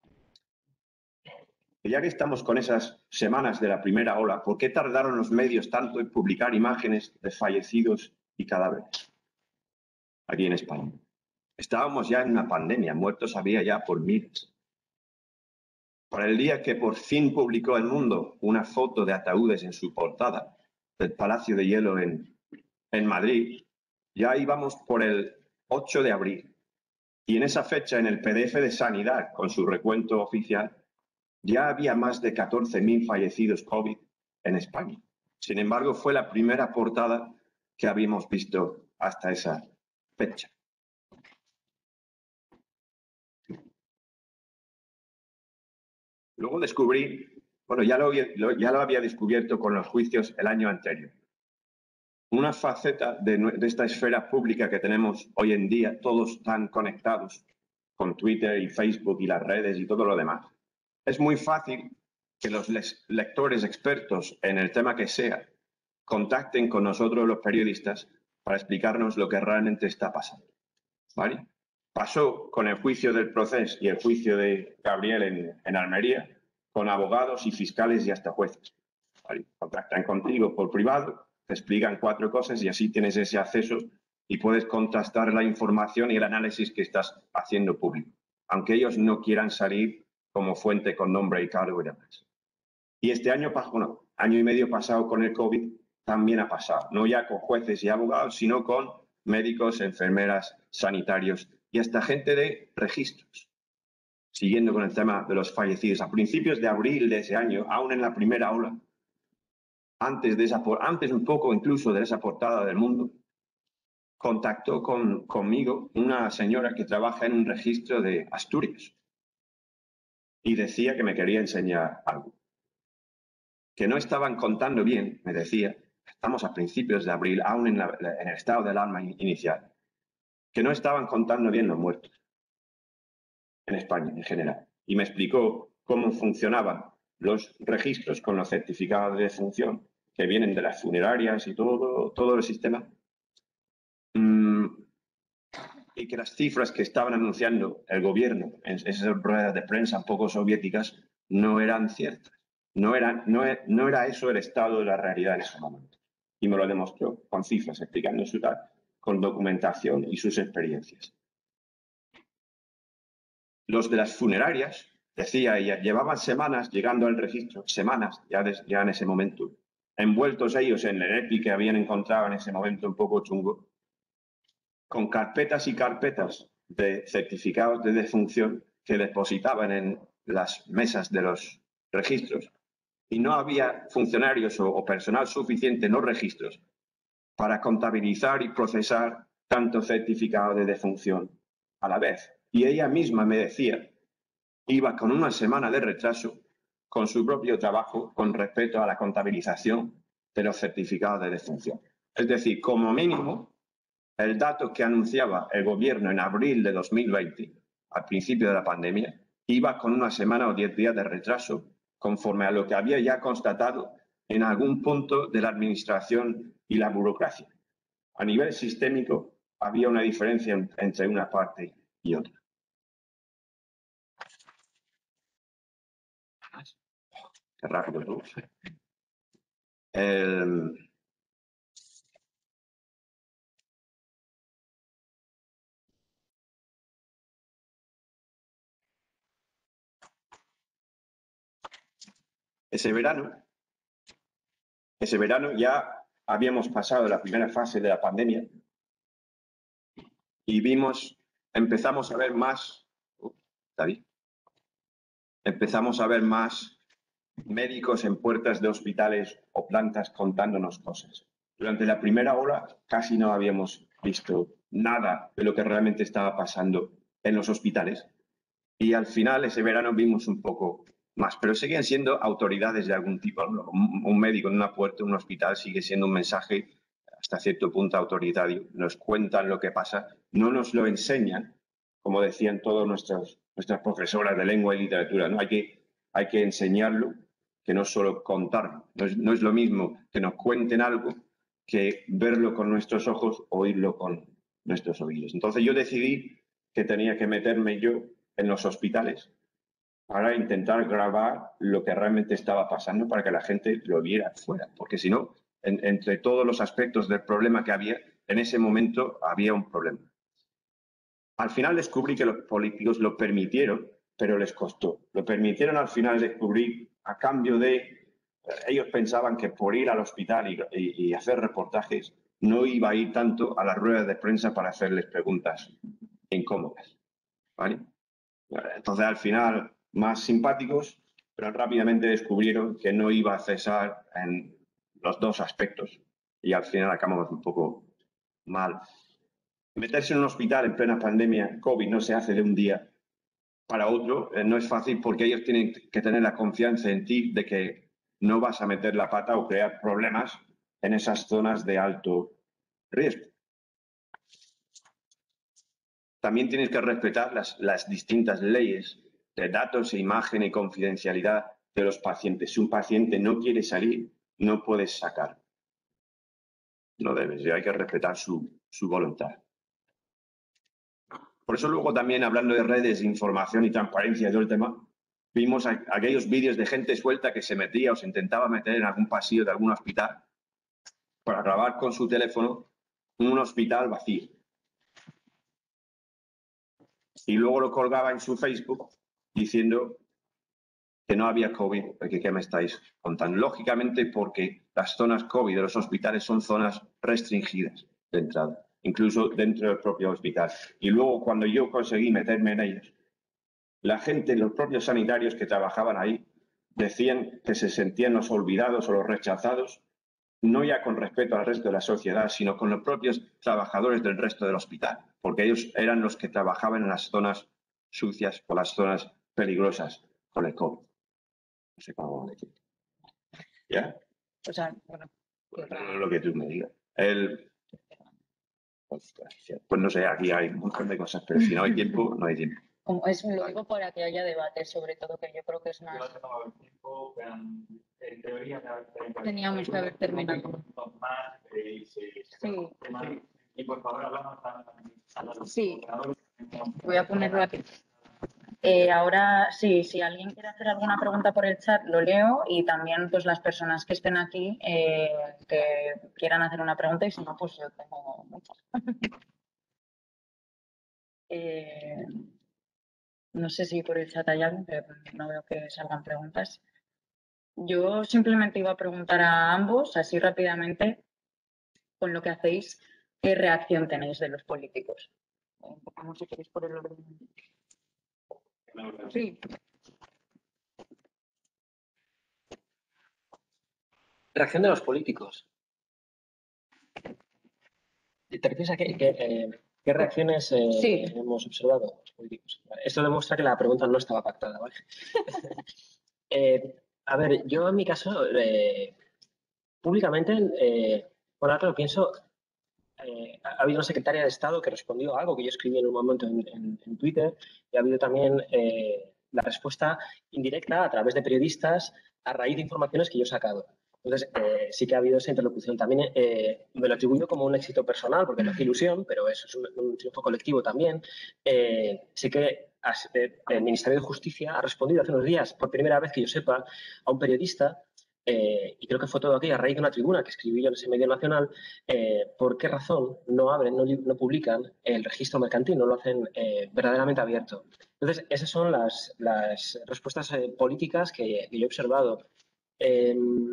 Speaker 3: Y ya que estamos con esas semanas de la primera ola, ¿por qué tardaron los medios tanto en publicar imágenes de fallecidos y cadáveres aquí en España? Estábamos ya en una pandemia, muertos había ya por miles. Para el día que por fin publicó El Mundo una foto de ataúdes en su portada del Palacio de Hielo en, en Madrid, ya íbamos por el ocho de abril. Y en esa fecha, en el P D F de Sanidad, con su recuento oficial, ya había más de catorce mil fallecidos COVID en España. Sin embargo, fue la primera portada que habíamos visto hasta esa fecha. Luego descubrí, bueno, ya lo, ya lo había descubierto con los juicios el año anterior, una faceta de, de esta esfera pública que tenemos hoy en día, todos tan conectados con Twitter y Facebook y las redes y todo lo demás. Es muy fácil que los lectores expertos en el tema que sea contacten con nosotros los periodistas para explicarnos lo que realmente está pasando, ¿vale? Pasó con el juicio del Procés y el juicio de Gabriel en, en Almería, con abogados y fiscales y hasta jueces, ¿vale? Contactan contigo por privado, te explican cuatro cosas y así tienes ese acceso y puedes contrastar la información y el análisis que estás haciendo público, aunque ellos no quieran salir como fuente con nombre y cargo y demás. Y este año, bueno, año y medio pasado con el COVID, también ha pasado, no ya con jueces y abogados, sino con médicos, enfermeras, sanitarios y hasta gente de registros. Siguiendo con el tema de los fallecidos, a principios de abril de ese año, aún en la primera ola, antes, de esa, antes un poco incluso de esa portada del Mundo, contactó con, conmigo una señora que trabaja en un registro de Asturias y decía que me quería enseñar algo. Que no estaban contando bien, me decía, estamos a principios de abril, aún en, la, en el estado de alarma inicial, que no estaban contando bien los muertos en España en general. Y me explicó cómo funcionaban los registros con los certificados de defunción que vienen de las funerarias y todo, todo el sistema. Mm, y que las cifras que estaban anunciando el gobierno en esas ruedas de prensa un poco soviéticas no eran ciertas. No era, no, no era eso el estado de la realidad en ese momento. Y me lo demostró con cifras, explicando su tal, con documentación y sus experiencias. Los de las funerarias, decía ella, llevaban semanas llegando al registro, semanas ya, de, ya en ese momento, envueltos ellos en el EPI que habían encontrado en ese momento un poco chungo, con carpetas y carpetas de certificados de defunción que depositaban en las mesas de los registros. Y no había funcionarios o, o personal suficiente en los registros para contabilizar y procesar tanto certificado de defunción a la vez. Y ella misma me decía, iba con una semana de retraso con su propio trabajo con respecto a la contabilización de los certificados de defunción. Es decir, como mínimo, el dato que anunciaba el gobierno en abril de dos mil veinte, al principio de la pandemia, iba con una semana o diez días de retraso, conforme a lo que había ya constatado en algún punto de la administración y la burocracia. A nivel sistémico, había una diferencia entre una parte y otra. Qué rápido, ¿no? El... Ese verano, ese verano ya habíamos pasado la primera fase de la pandemia y vimos, empezamos a ver más, uh, David, empezamos a ver más médicos en puertas de hospitales o plantas contándonos cosas. Durante la primera ola casi no habíamos visto nada de lo que realmente estaba pasando en los hospitales y al final ese verano vimos un poco más, pero seguían siendo autoridades de algún tipo. ¿No? Un, un médico en una puerta, en un hospital, sigue siendo un mensaje hasta cierto punto autoritario. Nos cuentan lo que pasa, no nos lo enseñan, como decían todas nuestras, nuestras profesoras de lengua y literatura. ¿No? Hay que, hay que enseñarlo, que no solo contarlo. No es, no es lo mismo que nos cuenten algo que verlo con nuestros ojos, oírlo con nuestros oídos. Entonces yo decidí que tenía que meterme yo en los hospitales para intentar grabar lo que realmente estaba pasando para que la gente lo viera fuera, porque si no, en, entre todos los aspectos del problema que había, en ese momento había un problema. Al final descubrí que los políticos lo permitieron, pero les costó. Lo permitieron al final descubrir a cambio de... Ellos pensaban que por ir al hospital y, y, y hacer reportajes no iba a ir tanto a las ruedas de prensa para hacerles preguntas incómodas, ¿vale? Entonces, al final, más simpáticos, pero rápidamente descubrieron que no iba a cesar en los dos aspectos y al final acabamos un poco mal. Meterse en un hospital en plena pandemia COVID no se hace de un día para otro, eh, no es fácil porque ellos tienen que tener la confianza en ti de que no vas a meter la pata o crear problemas en esas zonas de alto riesgo. También tienes que respetar las, las distintas leyes de datos e imagen y confidencialidad de los pacientes. Si un paciente no quiere salir, no puedes sacar. No debes, y hay que respetar su, su voluntad. Por eso luego también, hablando de redes, información y transparencia y todo el tema, vimos a, aquellos vídeos de gente suelta que se metía o se intentaba meter en algún pasillo de algún hospital para grabar con su teléfono un hospital vacío. Y luego lo colgaba en su Facebook diciendo que no había COVID, porque ¿qué me estáis contando? Lógicamente porque las zonas COVID de los hospitales son zonas restringidas de entrada, incluso dentro del propio hospital. Y luego cuando yo conseguí meterme en ellas, la gente, los propios sanitarios que trabajaban ahí, decían que se sentían los olvidados o los rechazados, no ya con respeto al resto de la sociedad, sino con los propios trabajadores del resto del hospital, porque ellos eran los que trabajaban en las zonas sucias o las zonas peligrosas con el COVID. No sé cómo decir. ¿Ya?
Speaker 1: O sea, bueno.
Speaker 3: Pues lo que tú me digas. El... Pues no sé, aquí hay un montón de cosas, pero si no hay tiempo, no hay tiempo.
Speaker 1: Como es lo digo para que haya debate, sobre todo, que yo creo que es más... Teníamos que haber terminado. Sí.
Speaker 4: Y por favor, hablamos a...
Speaker 1: Sí. Voy a ponerlo aquí. Eh, ahora, sí, si alguien quiere hacer alguna pregunta por el chat, lo leo y también pues las personas que estén aquí eh, que quieran hacer una pregunta y si no, pues yo tengo muchas. eh, no sé si por el chat hay algo, pero no veo que salgan preguntas. Yo simplemente iba a preguntar a ambos, así rápidamente, con lo que hacéis, ¿qué reacción tenéis de los políticos? No sé si queréis por el orden. Sí.
Speaker 2: Reacción de los políticos. ¿Te refieres a qué, qué, eh, qué reacciones eh,
Speaker 1: Sí.
Speaker 2: hemos observado los políticos? Esto demuestra que la pregunta no estaba pactada, ¿vale? eh, a ver, yo en mi caso, eh, públicamente, eh, bueno, ahora que lo pienso, eh, ha habido una secretaria de Estado que respondió a algo que yo escribí en un momento en, en, en Twitter, y ha habido también eh, la respuesta indirecta a través de periodistas a raíz de informaciones que yo he sacado. Entonces, eh, sí que ha habido esa interlocución. También eh, me lo atribuyo como un éxito personal, porque me hace ilusión, pero eso es un, un triunfo colectivo también. Eh, sí que has, eh, el Ministerio de Justicia ha respondido hace unos días, por primera vez que yo sepa, a un periodista, eh, y creo que fue todo aquí a raíz de una tribuna que escribí yo en ese medio nacional, eh, por qué razón no abren, no, no publican el registro mercantil, no lo hacen eh, verdaderamente abierto. Entonces, esas son las, las respuestas eh, políticas que, que yo he observado. Eh,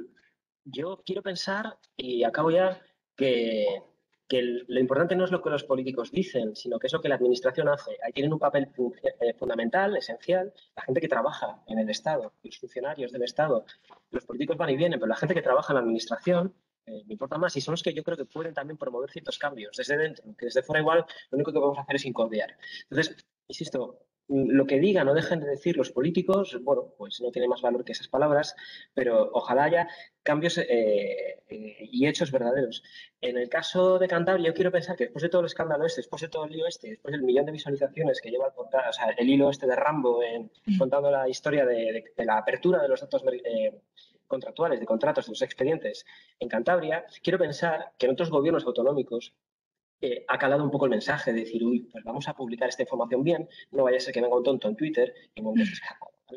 Speaker 2: yo quiero pensar, y acabo ya, que, que el, lo importante no es lo que los políticos dicen, sino que es lo que la administración hace. Ahí tienen un papel eh, fundamental, esencial, la gente que trabaja en el Estado, los funcionarios del Estado. Los políticos van y vienen, pero la gente que trabaja en la administración eh, me importa más, y son los que yo creo que pueden también promover ciertos cambios desde dentro, que desde fuera igual lo único que vamos a hacer es incordiar. Entonces, insisto, lo que digan o dejen de decir los políticos, bueno, pues no tiene más valor que esas palabras, pero ojalá haya cambios eh, eh, y hechos verdaderos. En el caso de Cantabria, yo quiero pensar que después de todo el escándalo este, después de todo el lío este, después del millón de visualizaciones que lleva el, o sea, el hilo este de Rambo en, contando la historia de, de, de la apertura de los datos eh, contractuales, de contratos, de los expedientes en Cantabria, quiero pensar que en otros gobiernos autonómicos eh, ha calado un poco el mensaje de decir, uy, pues vamos a publicar esta información bien, no vaya a ser que venga un tonto en Twitter y monte ese escándalo, ¿vale?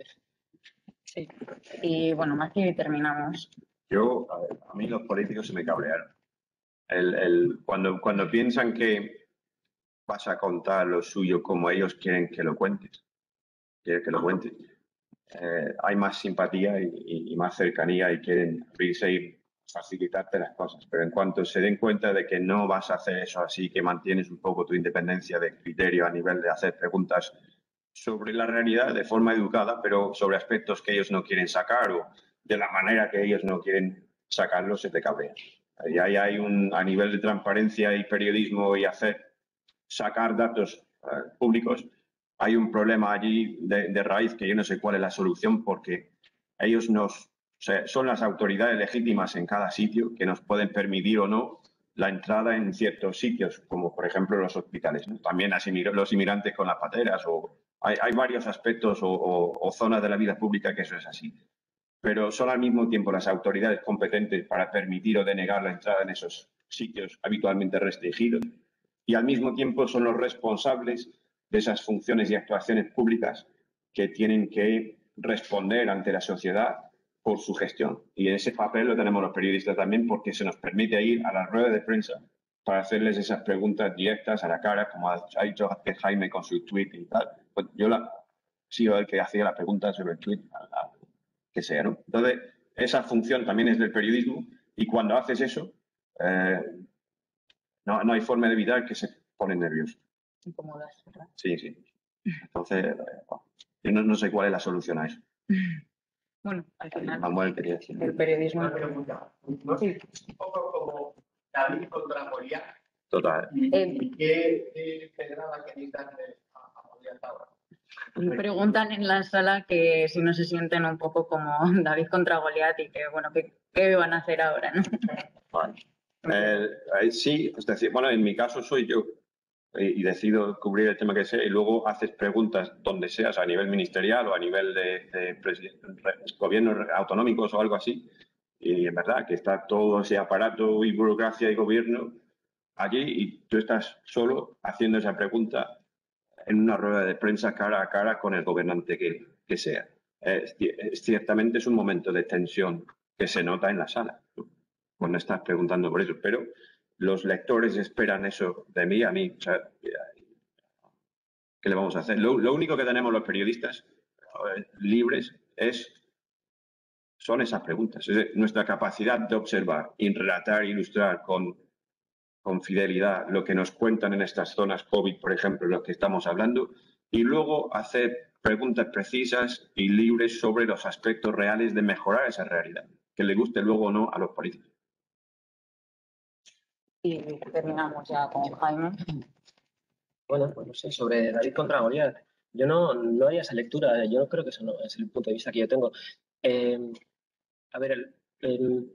Speaker 1: Sí. Y bueno, Maki, y terminamos.
Speaker 3: Yo, a, ver, a mí los políticos se me cabrearon. El, el, cuando, cuando piensan que vas a contar lo suyo como ellos quieren que lo cuentes, quieren que lo cuentes, eh, hay más simpatía y, y, y más cercanía y quieren abrirse y facilitarte las cosas. Pero en cuanto se den cuenta de que no vas a hacer eso así, que mantienes un poco tu independencia de criterio a nivel de hacer preguntas sobre la realidad de forma educada, pero sobre aspectos que ellos no quieren sacar o de la manera que ellos no quieren sacarlo, se te cabrea. Y ahí hay un, a nivel de transparencia y periodismo y hacer, sacar datos uh, públicos, hay un problema allí de, de raíz que yo no sé cuál es la solución, porque ellos nos, o sea, son las autoridades legítimas en cada sitio que nos pueden permitir o no la entrada en ciertos sitios, como por ejemplo los hospitales, ¿no? También los inmigrantes con las pateras, o hay, hay varios aspectos o, o, o zonas de la vida pública que eso es así. Pero son al mismo tiempo las autoridades competentes para permitir o denegar la entrada en esos sitios habitualmente restringidos, y al mismo tiempo son los responsables de esas funciones y actuaciones públicas que tienen que responder ante la sociedad por su gestión. Y en ese papel lo tenemos los periodistas también, porque se nos permite ir a las ruedas de prensa para hacerles esas preguntas directas a la cara, como ha dicho Jaime con su tweet y tal. Pues yo la, he sido el que hacía la pregunta sobre el tweet, a, a, que sea, ¿no? Entonces, esa función también es del periodismo, y cuando haces eso, eh, no, no hay forma de evitar que se ponen nerviosos.
Speaker 1: Incómodas, ¿verdad?
Speaker 3: Sí, sí. Entonces, eh, yo no, no sé cuál es la solución a eso.
Speaker 1: Bueno, al final,
Speaker 3: Manuel quería decir.
Speaker 1: el periodismo...
Speaker 4: Una pregunta. ¿No es un poco como David contra Goliat?
Speaker 3: Total.
Speaker 1: Eh,
Speaker 4: ¿Y qué pedrada queréis darle a Goliat ahora?
Speaker 1: Me preguntan en la sala que si no se sienten un poco como David contra Goliat y que, bueno, ¿qué, qué van a hacer ahora, no?
Speaker 3: Vale. Eh, eh, sí, es decir, bueno, en mi caso soy yo y, y decido cubrir el tema que sé, y luego haces preguntas donde seas, a nivel ministerial o a nivel de, de gobiernos autonómicos o algo así, y es verdad que está todo ese aparato y burocracia y gobierno allí, y tú estás solo haciendo esa pregunta en una rueda de prensa cara a cara con el gobernante que, que sea. Es, es, ciertamente es un momento de tensión que se nota en la sala cuando estás preguntando por eso, pero los lectores esperan eso de mí, a mí. O sea, ¿qué le vamos a hacer? Lo, lo único que tenemos los periodistas eh, libres es, son esas preguntas. Es decir, nuestra capacidad de observar y relatar, ilustrar con, con fidelidad lo que nos cuentan en estas zonas COVID, por ejemplo, en lo que estamos hablando, y luego hacer preguntas precisas y libres sobre los aspectos reales de mejorar esa realidad, que le guste luego o no a los políticos.
Speaker 1: Y terminamos ya con Jaime.
Speaker 2: Bueno, pues no sé, sobre David contra Goliat. Yo no, no haría esa lectura, yo no creo que eso no es el punto de vista que yo tengo. Eh, a ver, el, el,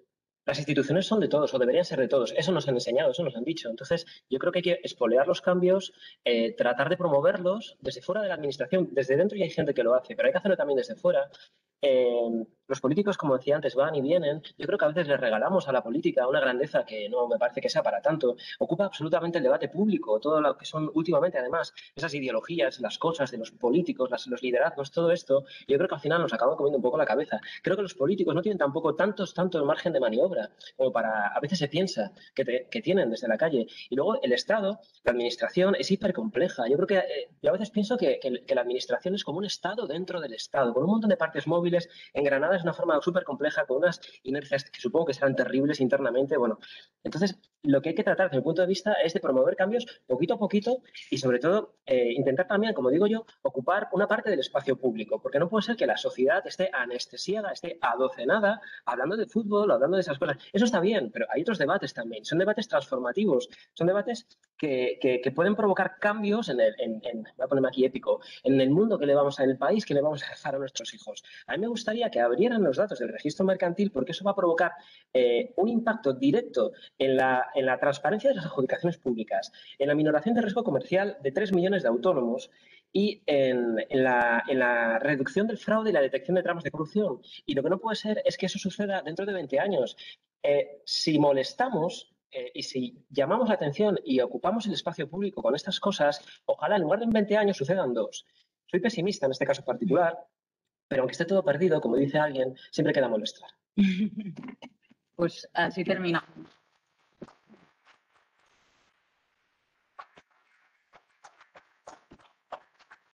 Speaker 2: las instituciones son de todos o deberían ser de todos. Eso nos han enseñado, eso nos han dicho. Entonces, yo creo que hay que espolear los cambios, eh, tratar de promoverlos desde fuera de la administración. Desde dentro ya hay gente que lo hace, pero hay que hacerlo también desde fuera. Eh, los políticos, como decía antes, van y vienen. Yo creo que a veces les regalamos a la política una grandeza que no me parece que sea para tanto. Ocupa absolutamente el debate público, todo lo que son últimamente, además, esas ideologías, las cosas de los políticos, las, los liderazgos, todo esto, yo creo que al final nos acaban comiendo un poco la cabeza. Creo que los políticos no tienen tampoco tantos, tanto margen de maniobra como para, a veces se piensa que, te, que tienen desde la calle. Y luego el Estado, la administración es hipercompleja. Yo creo que, eh, yo a veces pienso que, que, que la administración es como un Estado dentro del Estado, con un montón de partes móviles engranadas de una forma súper compleja, con unas inercias que supongo que serán terribles internamente. Bueno, entonces lo que hay que tratar desde mi punto de vista es de promover cambios poquito a poquito y sobre todo eh, intentar también, como digo yo, ocupar una parte del espacio público, porque no puede ser que la sociedad esté anestesiada, esté adocenada, hablando de fútbol, hablando de esas cosas. Eso está bien, pero hay otros debates también, son debates transformativos, son debates que, que, que pueden provocar cambios en el, en, en, voy a ponerme aquí épico, en el mundo que le vamos a, en el país que le vamos a dejar a nuestros hijos. A mí me gustaría que abrieran los datos del registro mercantil porque eso va a provocar eh, un impacto directo en la, en la transparencia de las adjudicaciones públicas, en la minoración de riesgo comercial de tres millones de autónomos y en, en, la, en la reducción del fraude y la detección de tramas de corrupción. Y lo que no puede ser es que eso suceda dentro de veinte años. Eh, si molestamos eh, y si llamamos la atención y ocupamos el espacio público con estas cosas, ojalá en lugar de en veinte años sucedan dos. Soy pesimista en este caso particular, pero aunque esté todo perdido, como dice alguien, siempre queda molestar.
Speaker 1: Pues así terminamos.